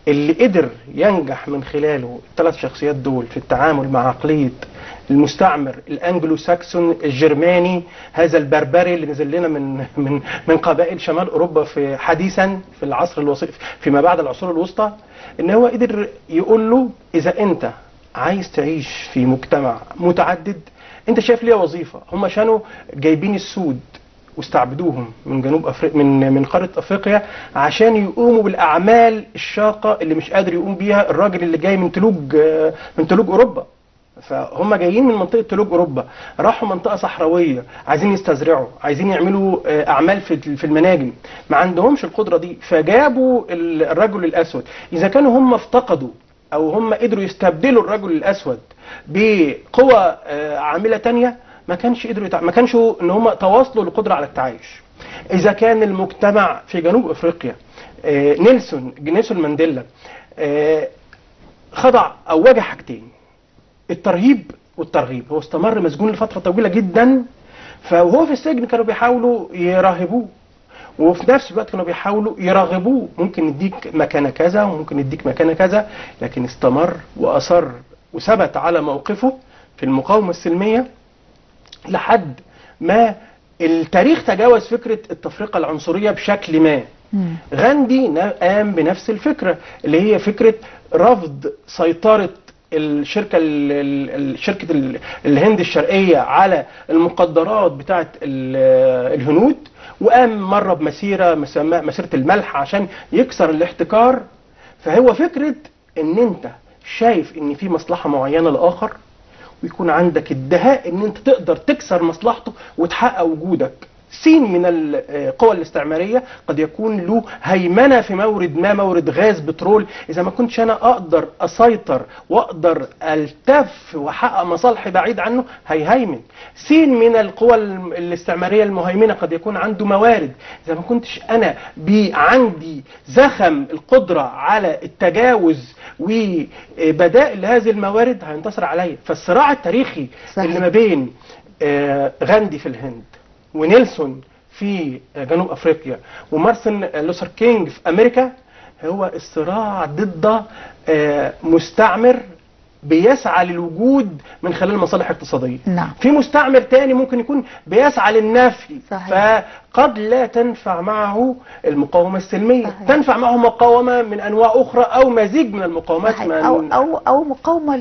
اللي قدر ينجح من خلاله الثلاث شخصيات دول في التعامل مع عقلية المستعمر الانجلو ساكسون الجرماني، هذا البربري اللي نزل لنا من من من قبائل شمال اوروبا في حديثا في العصر الوسطى فيما بعد العصور الوسطى، ان هو قدر يقول له اذا انت عايز تعيش في مجتمع متعدد انت شايف ليه وظيفه. هم كانوا جايبين السود واستعبدوهم من جنوب افريقيا من من قاره افريقيا عشان يقوموا بالاعمال الشاقه اللي مش قادر يقوم بيها الراجل اللي جاي من تلوج من تلوج اوروبا. فهم جايين من منطقه تلوج اوروبا، راحوا منطقه صحراويه عايزين يستزرعوا، عايزين يعملوا اعمال في في المناجم، ما عندهمش القدره دي، فجابوا الرجل الاسود. اذا كانوا هم افتقدوا او هم قدروا يستبدلوا الرجل الاسود بقوى عامله ثانيه، ما كانش قدروا يتع... ما كانش ان هم تواصلوا للقدره على التعايش. اذا كان المجتمع في جنوب افريقيا آه نيلسون نيلسون مانديلا آه خضع او واجه حاجتين، الترهيب والترغيب. هو استمر مسجون لفتره طويله جدا، فهو في السجن كانوا بيحاولوا يراهبوه وفي نفس الوقت كانوا بيحاولوا يراغبوه، ممكن نديك مكانه كذا وممكن نديك مكانه كذا، لكن استمر واصر وثبت على موقفه في المقاومه السلميه لحد ما التاريخ تجاوز فكرة التفرقة العنصرية بشكل ما. مم. غاندي قام بنفس الفكرة اللي هي فكرة رفض سيطرة الشركة شركة الهند الشرقية على المقدرات بتاعة الهنود، وقام مرة بمسيرة مسيرة الملح عشان يكسر الاحتكار. فهو فكرة ان انت شايف ان في مصلحة معينة لآخر ويكون عندك الدهاء ان انت تقدر تكسر مصلحته وتحقق وجودك. سين من القوى الاستعماريه قد يكون له هيمنه في مورد ما، مورد غاز بترول، اذا ما كنتش انا اقدر اسيطر واقدر التف واحقق مصالحي بعيد عنه هيهيمن. سين من القوى الاستعماريه المهيمنه قد يكون عنده موارد، اذا ما كنتش انا عندي زخم القدره على التجاوز وبدائل هذه الموارد هينتصر عليا. فالصراع التاريخي صحيح. اللي ما بين غاندي في الهند ونيلسون في جنوب افريقيا ومارتن لوثر كينج في امريكا هو الصراع ضد مستعمر بيسعى للوجود من خلال مصالح اقتصاديه. نعم. في مستعمر تاني ممكن يكون بيسعى للنفي. صحيح. فقد لا تنفع معه المقاومه السلميه. صحيح. تنفع معه مقاومه من انواع اخرى او مزيج من المقاومات. صحيح. او او او مقاومه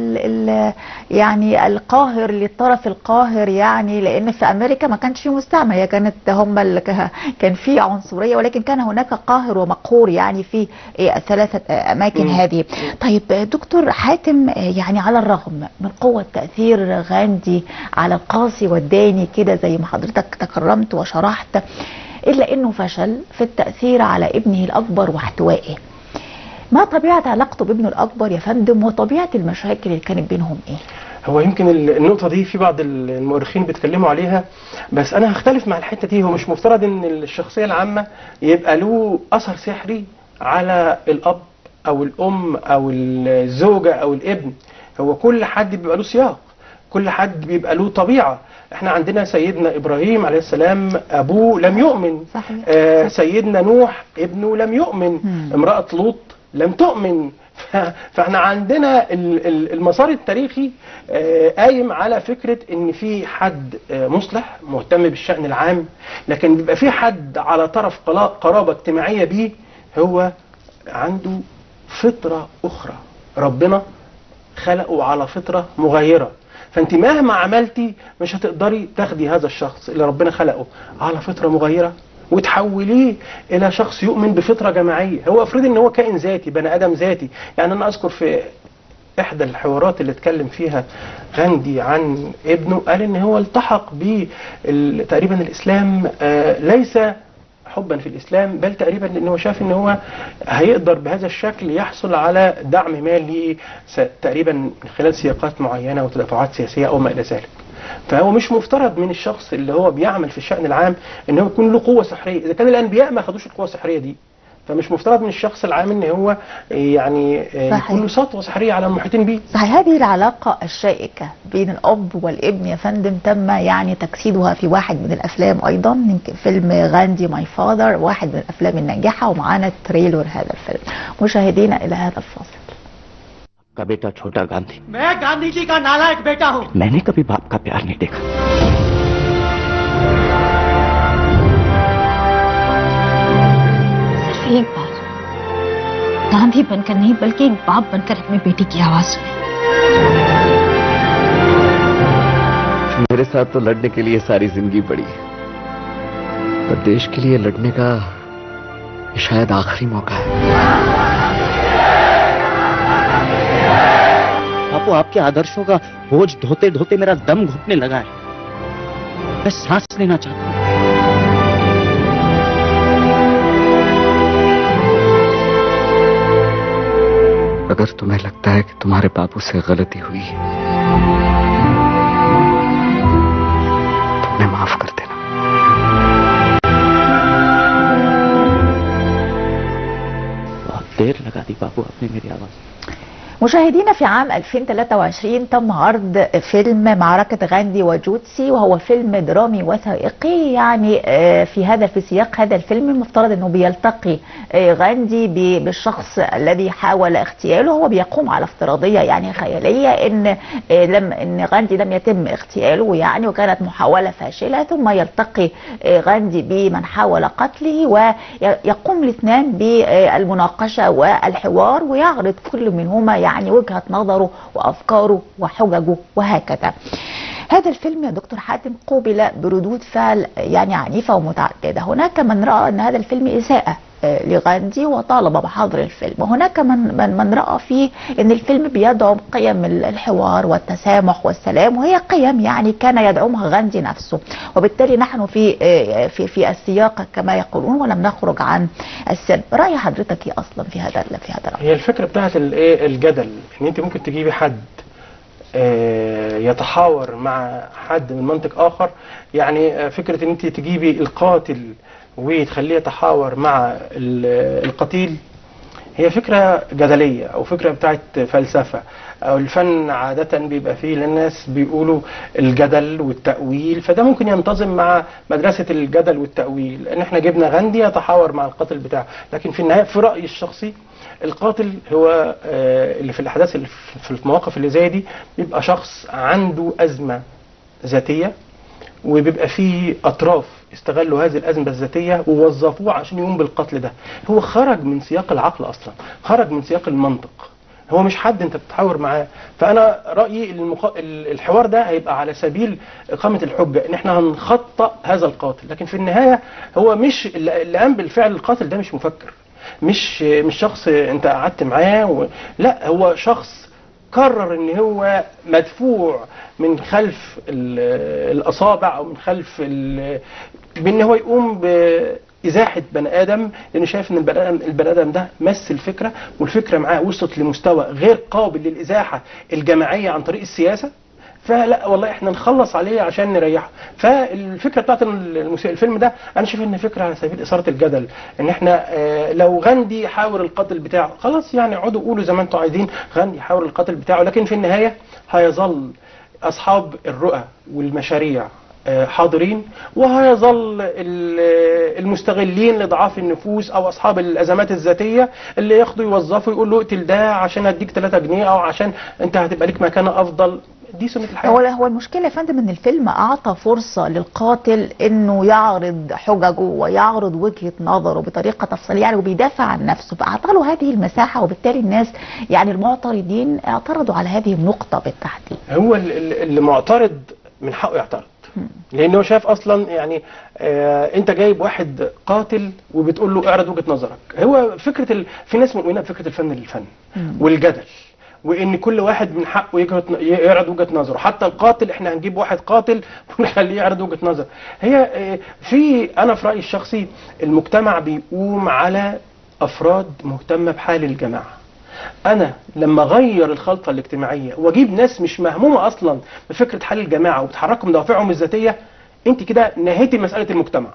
لل يعني القاهر للطرف القاهر، يعني لان في امريكا ما كانش في مستعمر، هي كانت هم اللي كان في عنصريه، ولكن كان هناك قاهر ومقهور يعني في ثلاثه اماكن. م. هذه. طيب دكتور حاتم، يعني على الرغم من قوة تأثير غاندي على القاصي والداني كده زي ما حضرتك تكرمت وشرحت، إلا أنه فشل في التأثير على ابنه الأكبر واحتوائه. ما طبيعة علاقته بابنه الأكبر يا فندم، وطبيعة المشاكل اللي كانت بينهم إيه؟ هو يمكن النقطة دي في بعض المؤرخين بيتكلموا عليها، بس أنا هختلف مع الحتة دي. هو مش مفترض أن الشخصية العامة يبقى له أثر سحري على الأب او الام او الزوجة او الابن. هو كل حد بيبقى له سياق، كل حد بيبقى له طبيعة. احنا عندنا سيدنا ابراهيم عليه السلام ابوه لم يؤمن. صحيح. آه سيدنا نوح ابنه لم يؤمن. مم. امرأة لوط لم تؤمن. فاحنا عندنا المسار التاريخي قايم على فكرة ان في حد مصلح مهتم بالشأن العام، لكن بيبقى في حد على طرف قرابة اجتماعية بيه هو عنده فطرة أخرى، ربنا خلقه على فطرة مغايرة. فأنت مهما عملتي مش هتقدري تاخدي هذا الشخص اللي ربنا خلقه على فطرة مغايرة وتحوليه إلى شخص يؤمن بفطرة جماعية. هو افرض إن هو كائن ذاتي، بني آدم ذاتي. يعني أنا أذكر في إحدى الحوارات اللي اتكلم فيها غاندي عن ابنه، قال إن هو التحق ب تقريبا الإسلام ليس حبا في الإسلام، بل تقريبا لأنه شاف ان هو هيقدر بهذا الشكل يحصل على دعم مالي تقريبا من خلال سياقات معينة وتدافعات سياسية أو ما إلى ذلك. فهو مش مفترض من الشخص اللي هو بيعمل في الشأن العام ان هو يكون له قوة سحرية. إذا كان الأنبياء ما خدوش القوة السحرية دي، فمش مفترض من الشخص العام ان هو يعني يكون له سطوه سحريه على المحيطين بيه. صحيح. هذه العلاقه الشائكه بين الاب والابن يا فندم تم يعني تجسيدها في واحد من الافلام ايضا، يمكن فيلم غاندي ماي فاذر، واحد من الافلام الناجحه، ومعانا تريلر هذا الفيلم. مشاهدينا الى هذا الفاصل. का बेटा छोटा गांधी। मैं गांधी जी का नालायक बेटा हूँ। मैंने कभी बाप का प्यार नहीं देखा। सिर्फ एक बार गांधी बनकर नहीं बल्कि एक बाप बनकर अपनी बेटी की आवाज सुने। मेरे साथ तो लड़ने के लिए सारी जिंदगी पड़ी है, पर देश के लिए लड़ने का शायद आखिरी मौका है। आपको आपके आदर्शों का बोझ ढोते ढोते मेरा दम घुटने लगा है। मैं सांस लेना चाहता हूं। अगर तुम्हें लगता है कि तुम्हारे बापू से गलती हुई है तो उन्हें माफ कर देना। बहुत देर लगा दी बापू आपने मेरी आवाज। مشاهدينا في عام ألفين وثلاثة وعشرين تم عرض فيلم معركة غاندي وجوتسي، وهو فيلم درامي وثائقي. يعني في هذا في سياق هذا الفيلم المفترض انه بيلتقي غاندي بالشخص الذي حاول اغتياله. هو بيقوم على افتراضية يعني خيالية ان لم ان غاندي لم يتم اغتياله يعني، وكانت محاولة فاشلة، ثم يلتقي غاندي بمن حاول قتله ويقوم الاثنان بالمناقشة والحوار، ويعرض كل منهما يعني وجهة نظره وأفكاره وحججه وهكذا. هذا الفيلم يا دكتور حاتم قوبل بردود فعل يعني عنيفة ومتعددة. هناك من رأى أن هذا الفيلم إساءة لغاندي وطالب بحظر الفيلم، وهناك من من, من رأى فيه أن الفيلم بيدعم قيم الحوار والتسامح والسلام، وهي قيم يعني كان يدعمها غاندي نفسه. وبالتالي نحن في في في السياق كما يقولون ولم نخرج عن السن. رأي حضرتك ايه اصلا في هذا في هذا الأمر؟ هي الفكرة بتاعت الايه الجدل، ان انت ممكن تجيبي حد يتحاور مع حد من منطق اخر. يعني فكرة ان انت تجيبي القاتل وتخليه يتحاور مع القتيل هي فكرة جدلية او فكرة بتاعت فلسفة او الفن. عادة بيبقى فيه للناس بيقولوا الجدل والتأويل، فده ممكن ينتظم مع مدرسة الجدل والتأويل، ان احنا جبنا غاندي يتحاور مع القاتل بتاعه. لكن في النهاية في رأيي الشخصي القاتل هو اللي في الاحداث اللي في المواقف اللي زي دي بيبقى شخص عنده أزمة ذاتية، وبيبقى فيه أطراف استغلوا هذه الأزمة الذاتية ووظفوه عشان يقوم بالقتل ده. هو خرج من سياق العقل أصلا، خرج من سياق المنطق، هو مش حد انت بتحاور معاه. فأنا رأيي المخ... الحوار ده هيبقى على سبيل إقامة الحجة ان احنا هنخطأ هذا القاتل، لكن في النهاية هو مش اللي قام بالفعل القاتل ده مش مفكر، مش مش شخص انت قعدت معاه و... لا، هو شخص قرر ان هو مدفوع من خلف الاصابع او من خلف بان هو يقوم بازاحه بني ادم، لانه شايف ان البني ادم ده مثل فكره، والفكره معاه وصلت لمستوى غير قابل للازاحه الجماعيه عن طريق السياسه. فلا والله احنا نخلص عليه عشان نريحه. فالفكره بتاعت الفيلم ده انا شايف ان فكره على سبيل اثاره الجدل، ان احنا اه لو غاندي حاور القتل بتاعه خلاص يعني اقعدوا قولوا زي ما انتم عايزين غاندي حاور القتل بتاعه، لكن في النهايه هيظل اصحاب الرؤى والمشاريع اه حاضرين، وهيظل المستغلين لضعاف النفوس او اصحاب الازمات الذاتيه اللي ياخدوا يوظفوا يقول له اقتل ده عشان اديك ثلاثة جنيه او عشان انت هتبقى لك مكانه افضل. دي سنة الحياة. هو هو المشكلة يا فندم ان الفيلم اعطى فرصة للقاتل انه يعرض حججه ويعرض وجهة نظره بطريقة تفصيلية يعني، وبيدافع عن نفسه، فاعطى له هذه المساحة، وبالتالي الناس يعني المعترضين اعترضوا على هذه النقطة بالتحديد. هو اللي معترض من حقه يعترض، لانه شايف اصلا يعني آه انت جايب واحد قاتل وبتقول له اعرض وجهة نظرك. هو فكرة ال... في ناس مؤمنة بفكرة الفن للفن والجدل، وان كل واحد من حقه يعرض وجهة نظره. حتى القاتل احنا هنجيب واحد قاتل ونخليه يعرض وجهة نظر. هي في انا في رايي الشخصي المجتمع بيقوم على افراد مهتمه بحال الجماعه. انا لما اغير الخلطه الاجتماعيه واجيب ناس مش مهمومه اصلا بفكره حال الجماعه وبتحركهم دوافعهم الذاتيه، انت كده نهيتي مساله المجتمع.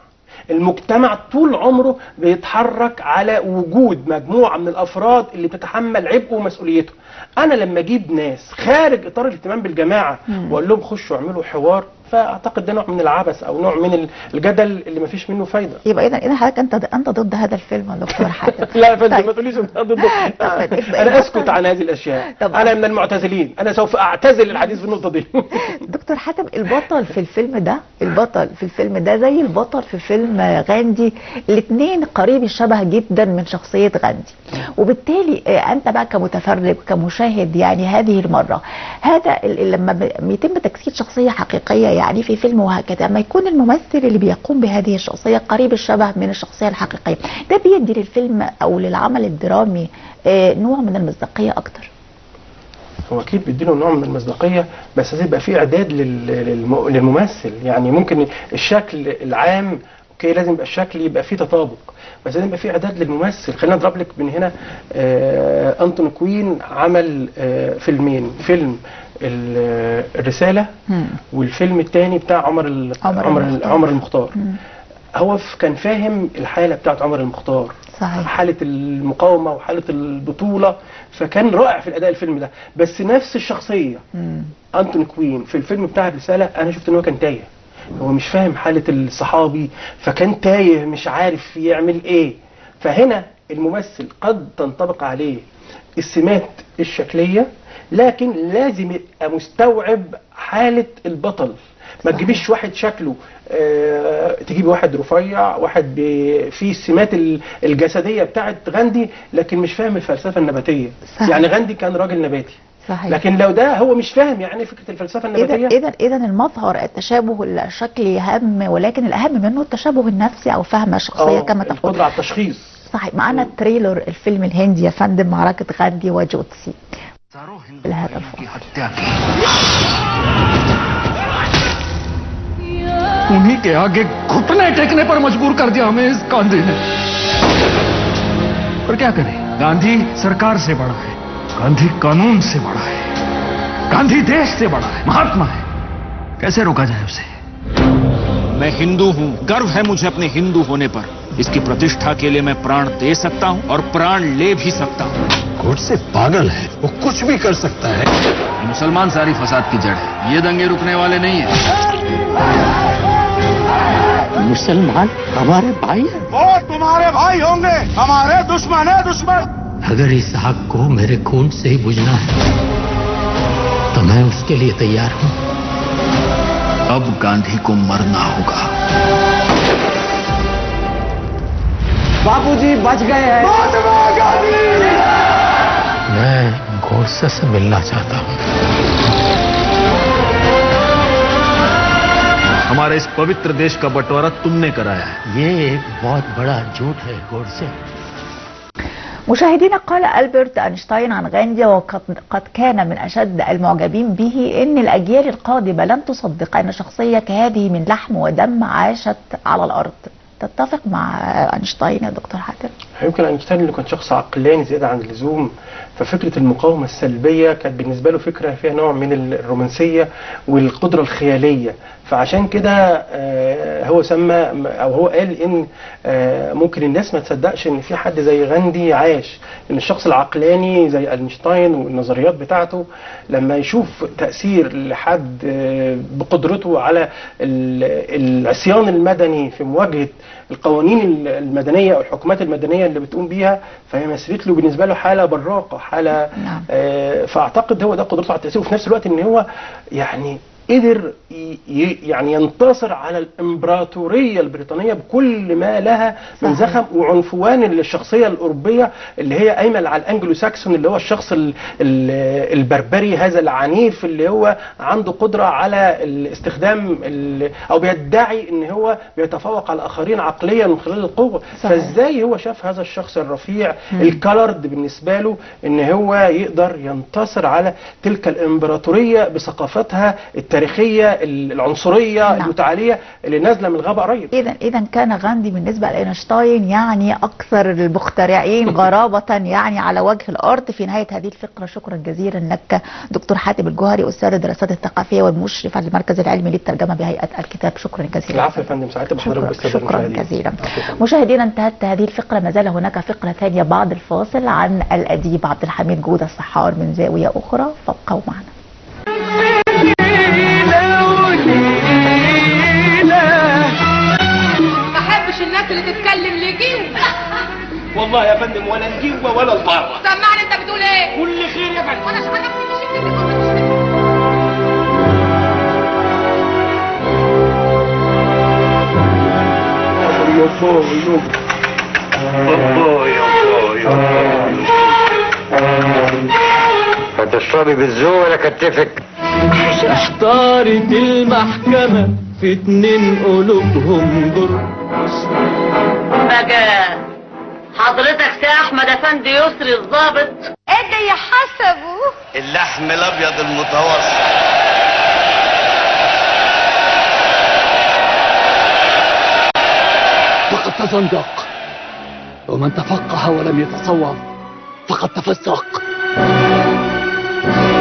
المجتمع طول عمره بيتحرك على وجود مجموعه من الافراد اللي بتتحمل عبء ومسؤوليته. انا لما اجيب ناس خارج اطار الاهتمام بالجماعه واقول لهم خشوا اعملوا حوار، فاعتقد ده نوع من العبث او نوع من الجدل اللي ما فيش منه فايده. يبقى اذا اذا حضرتك انت انت ضد هذا الفيلم يا دكتور حاتم؟ لا يا فندم، ما تقوليش انت ضده. انا اسكت عن هذه الاشياء، انا من المعتزلين، انا سوف اعتزل الحديث في النقطه دي. دكتور حاتم، البطل في الفيلم ده البطل في الفيلم ده زي البطل في فيلم غاندي، الاثنين قريب الشبه جدا من شخصيه غاندي، وبالتالي انت بقى كمتفرج كمشاهد يعني هذه المره هذا لما يتم تجسيد شخصيه حقيقيه يعني في فيلم وهكذا، ما يكون الممثل اللي بيقوم بهذه الشخصيه قريب الشبه من الشخصيه الحقيقيه، ده بيدي للفيلم او للعمل الدرامي نوع من المصداقيه اكتر. هو اكيد بيديله نوع من المصداقيه، بس لازم يبقى في اعداد للممثل. يعني ممكن الشكل العام اوكي، لازم يبقى الشكل يبقى فيه تطابق، بس لازم يبقى فيه اعداد للممثل. خلينا نضرب لك من هنا آه انتوني كوين عمل آه فيلمين، فيلم الرساله مم. والفيلم الثاني بتاع عمر عمر عمر المختار, عمر المختار. هو كان فاهم الحاله بتاعت عمر المختار، صحيح. حاله المقاومه وحاله البطوله، فكان رائع في الاداء الفيلم ده. بس نفس الشخصيه مم. انتوني كوين في الفيلم بتاع الرساله انا شفت ان هو كان تايه، هو مش فاهم حاله الصحابي، فكان تايه مش عارف يعمل ايه. فهنا الممثل قد تنطبق عليه السمات الشكليه، لكن لازم يبقى مستوعب حاله البطل. ما تجيبيش واحد شكله آه، تجيبي واحد رفيع، واحد فيه السمات الجسديه بتاعت غاندي لكن مش فاهم الفلسفه النباتيه. صحيح. يعني غاندي كان راجل نباتي، صحيح. لكن لو ده هو مش فاهم يعني فكره الفلسفه النباتيه. اذا اذا المظهر التشابه الشكلي اهم، ولكن الاهم منه التشابه النفسي او فهم الشخصيه كما تقول، القدره على التشخيص. صحيح. معنا التريلر الفيلم الهندي يا فندم، معركه غاندي وجوتسي. لهذا الفصل उन्हीं के आगे घुटने टेकने पर मजबूर कर दिया हमें इस गांधी ने। पर क्या करें, गांधी सरकार से बड़ा है, गांधी कानून से बड़ा है, गांधी देश से बड़ा है, महात्मा है। कैसे रोका जाए उसे? मैं हिंदू हूं, गर्व है मुझे अपने हिंदू होने पर। इसकी प्रतिष्ठा के लिए मैं प्राण दे सकता हूं और प्राण ले भी सकता हूं। गोडसे पागल है, वो कुछ भी कर सकता है। मुसलमान सारी फसाद की जड़ है, ये दंगे रुकने वाले नहीं है। मुसलमान हमारे भाई हैं। वो तुम्हारे भाई होंगे, हमारे दुश्मन है दुश्मन। अगर इस आग को मेरे खून से ही बुझना है तो मैं उसके लिए तैयार हूं। अब गांधी को मरना होगा। बापूजी बच गए हैं। मैं गोडसे से मिलना चाहता हूं। हमारे इस पवित्र देश का बंटवारा तुमने कराया है। ये एक बहुत बड़ा झूठ है गोडसे। مشاهدينا، قال ألبرت أينشتاين عن غاندي وقد قد كان من أشد المعجبين به إن الأجيال القادمة لن تصدق أن شخصية كهذه من لحم ودم عاشت على الأرض. تتفق مع أينشتاين يا دكتور حاتم؟ يمكن أينشتاين اللي كان شخص عقلاني زيادة عن اللزوم، ففكرة المقاومة السلبية كانت بالنسبة له فكرة فيها نوع من الرومانسية والقدرة الخيالية. فعشان كده هو سمى او هو قال ان ممكن الناس ما تصدقش ان في حد زي غاندي عاش، ان الشخص العقلاني زي اينشتاين والنظريات بتاعته لما يشوف تأثير لحد بقدرته على العصيان المدني في مواجهة القوانين المدنية او الحكومات المدنية اللي بتقوم بيها، فهي مثلت له بالنسبة له حالة براقة، حالة آه فاعتقد هو ده قدرته على التأثير، وفي نفس الوقت ان هو يعني قدر يعني ينتصر على الامبراطوريه البريطانيه بكل ما لها من زخم وعنفوان الشخصيه الاوروبيه اللي هي قايمه على الانجلو ساكسون، اللي هو الشخص البربري هذا العنيف اللي هو عنده قدره على الاستخدام او بيدعي ان هو بيتفوق على الاخرين عقليا من خلال القوه. فازاي هو شاف هذا الشخص الرفيع الكالرد بالنسبه له ان هو يقدر ينتصر على تلك الامبراطوريه بثقافتها التاريخيه العنصريه نعم. المتعاليه اللي نازله من الغابه قريب. اذا اذا كان غاندي بالنسبه لاينشتاين يعني اكثر المخترعين غرابه يعني على وجه الارض. في نهايه هذه الفقره شكرا جزيلا لك دكتور حاتم الجوهري، استاذ الدراسات الثقافيه والمشرف على المركز العلمي للترجمه بهيئه الكتاب. شكرا جزيلا. العفو يا فندم، سعدت بحضرتك بالساده المشاهدين. شكرا جزيلا. مشاهدينا انتهت هذه الفقره، ما زال هناك فقره ثانيه بعد الفاصل عن الاديب عبد الحميد جودة السحار من زاويه اخرى، فابقوا معنا. ما احبش الناس اللي تتكلم لجيوه. والله يا فندم ولا الجيوه ولا البره. سمعني انت بتقول ايه؟ كل خير يا فندم. وانا شغال هتشربي بالذوق ولا كتفك؟ اشترت المحكمة في اتنين قلوبهم ضر. بقى حضرتك سي احمد افندي يسري الضابط ادي حسبه اللحم الابيض المتوسط. فقد تزندق، ومن تفقه ولم يتصوف فقد تفسق.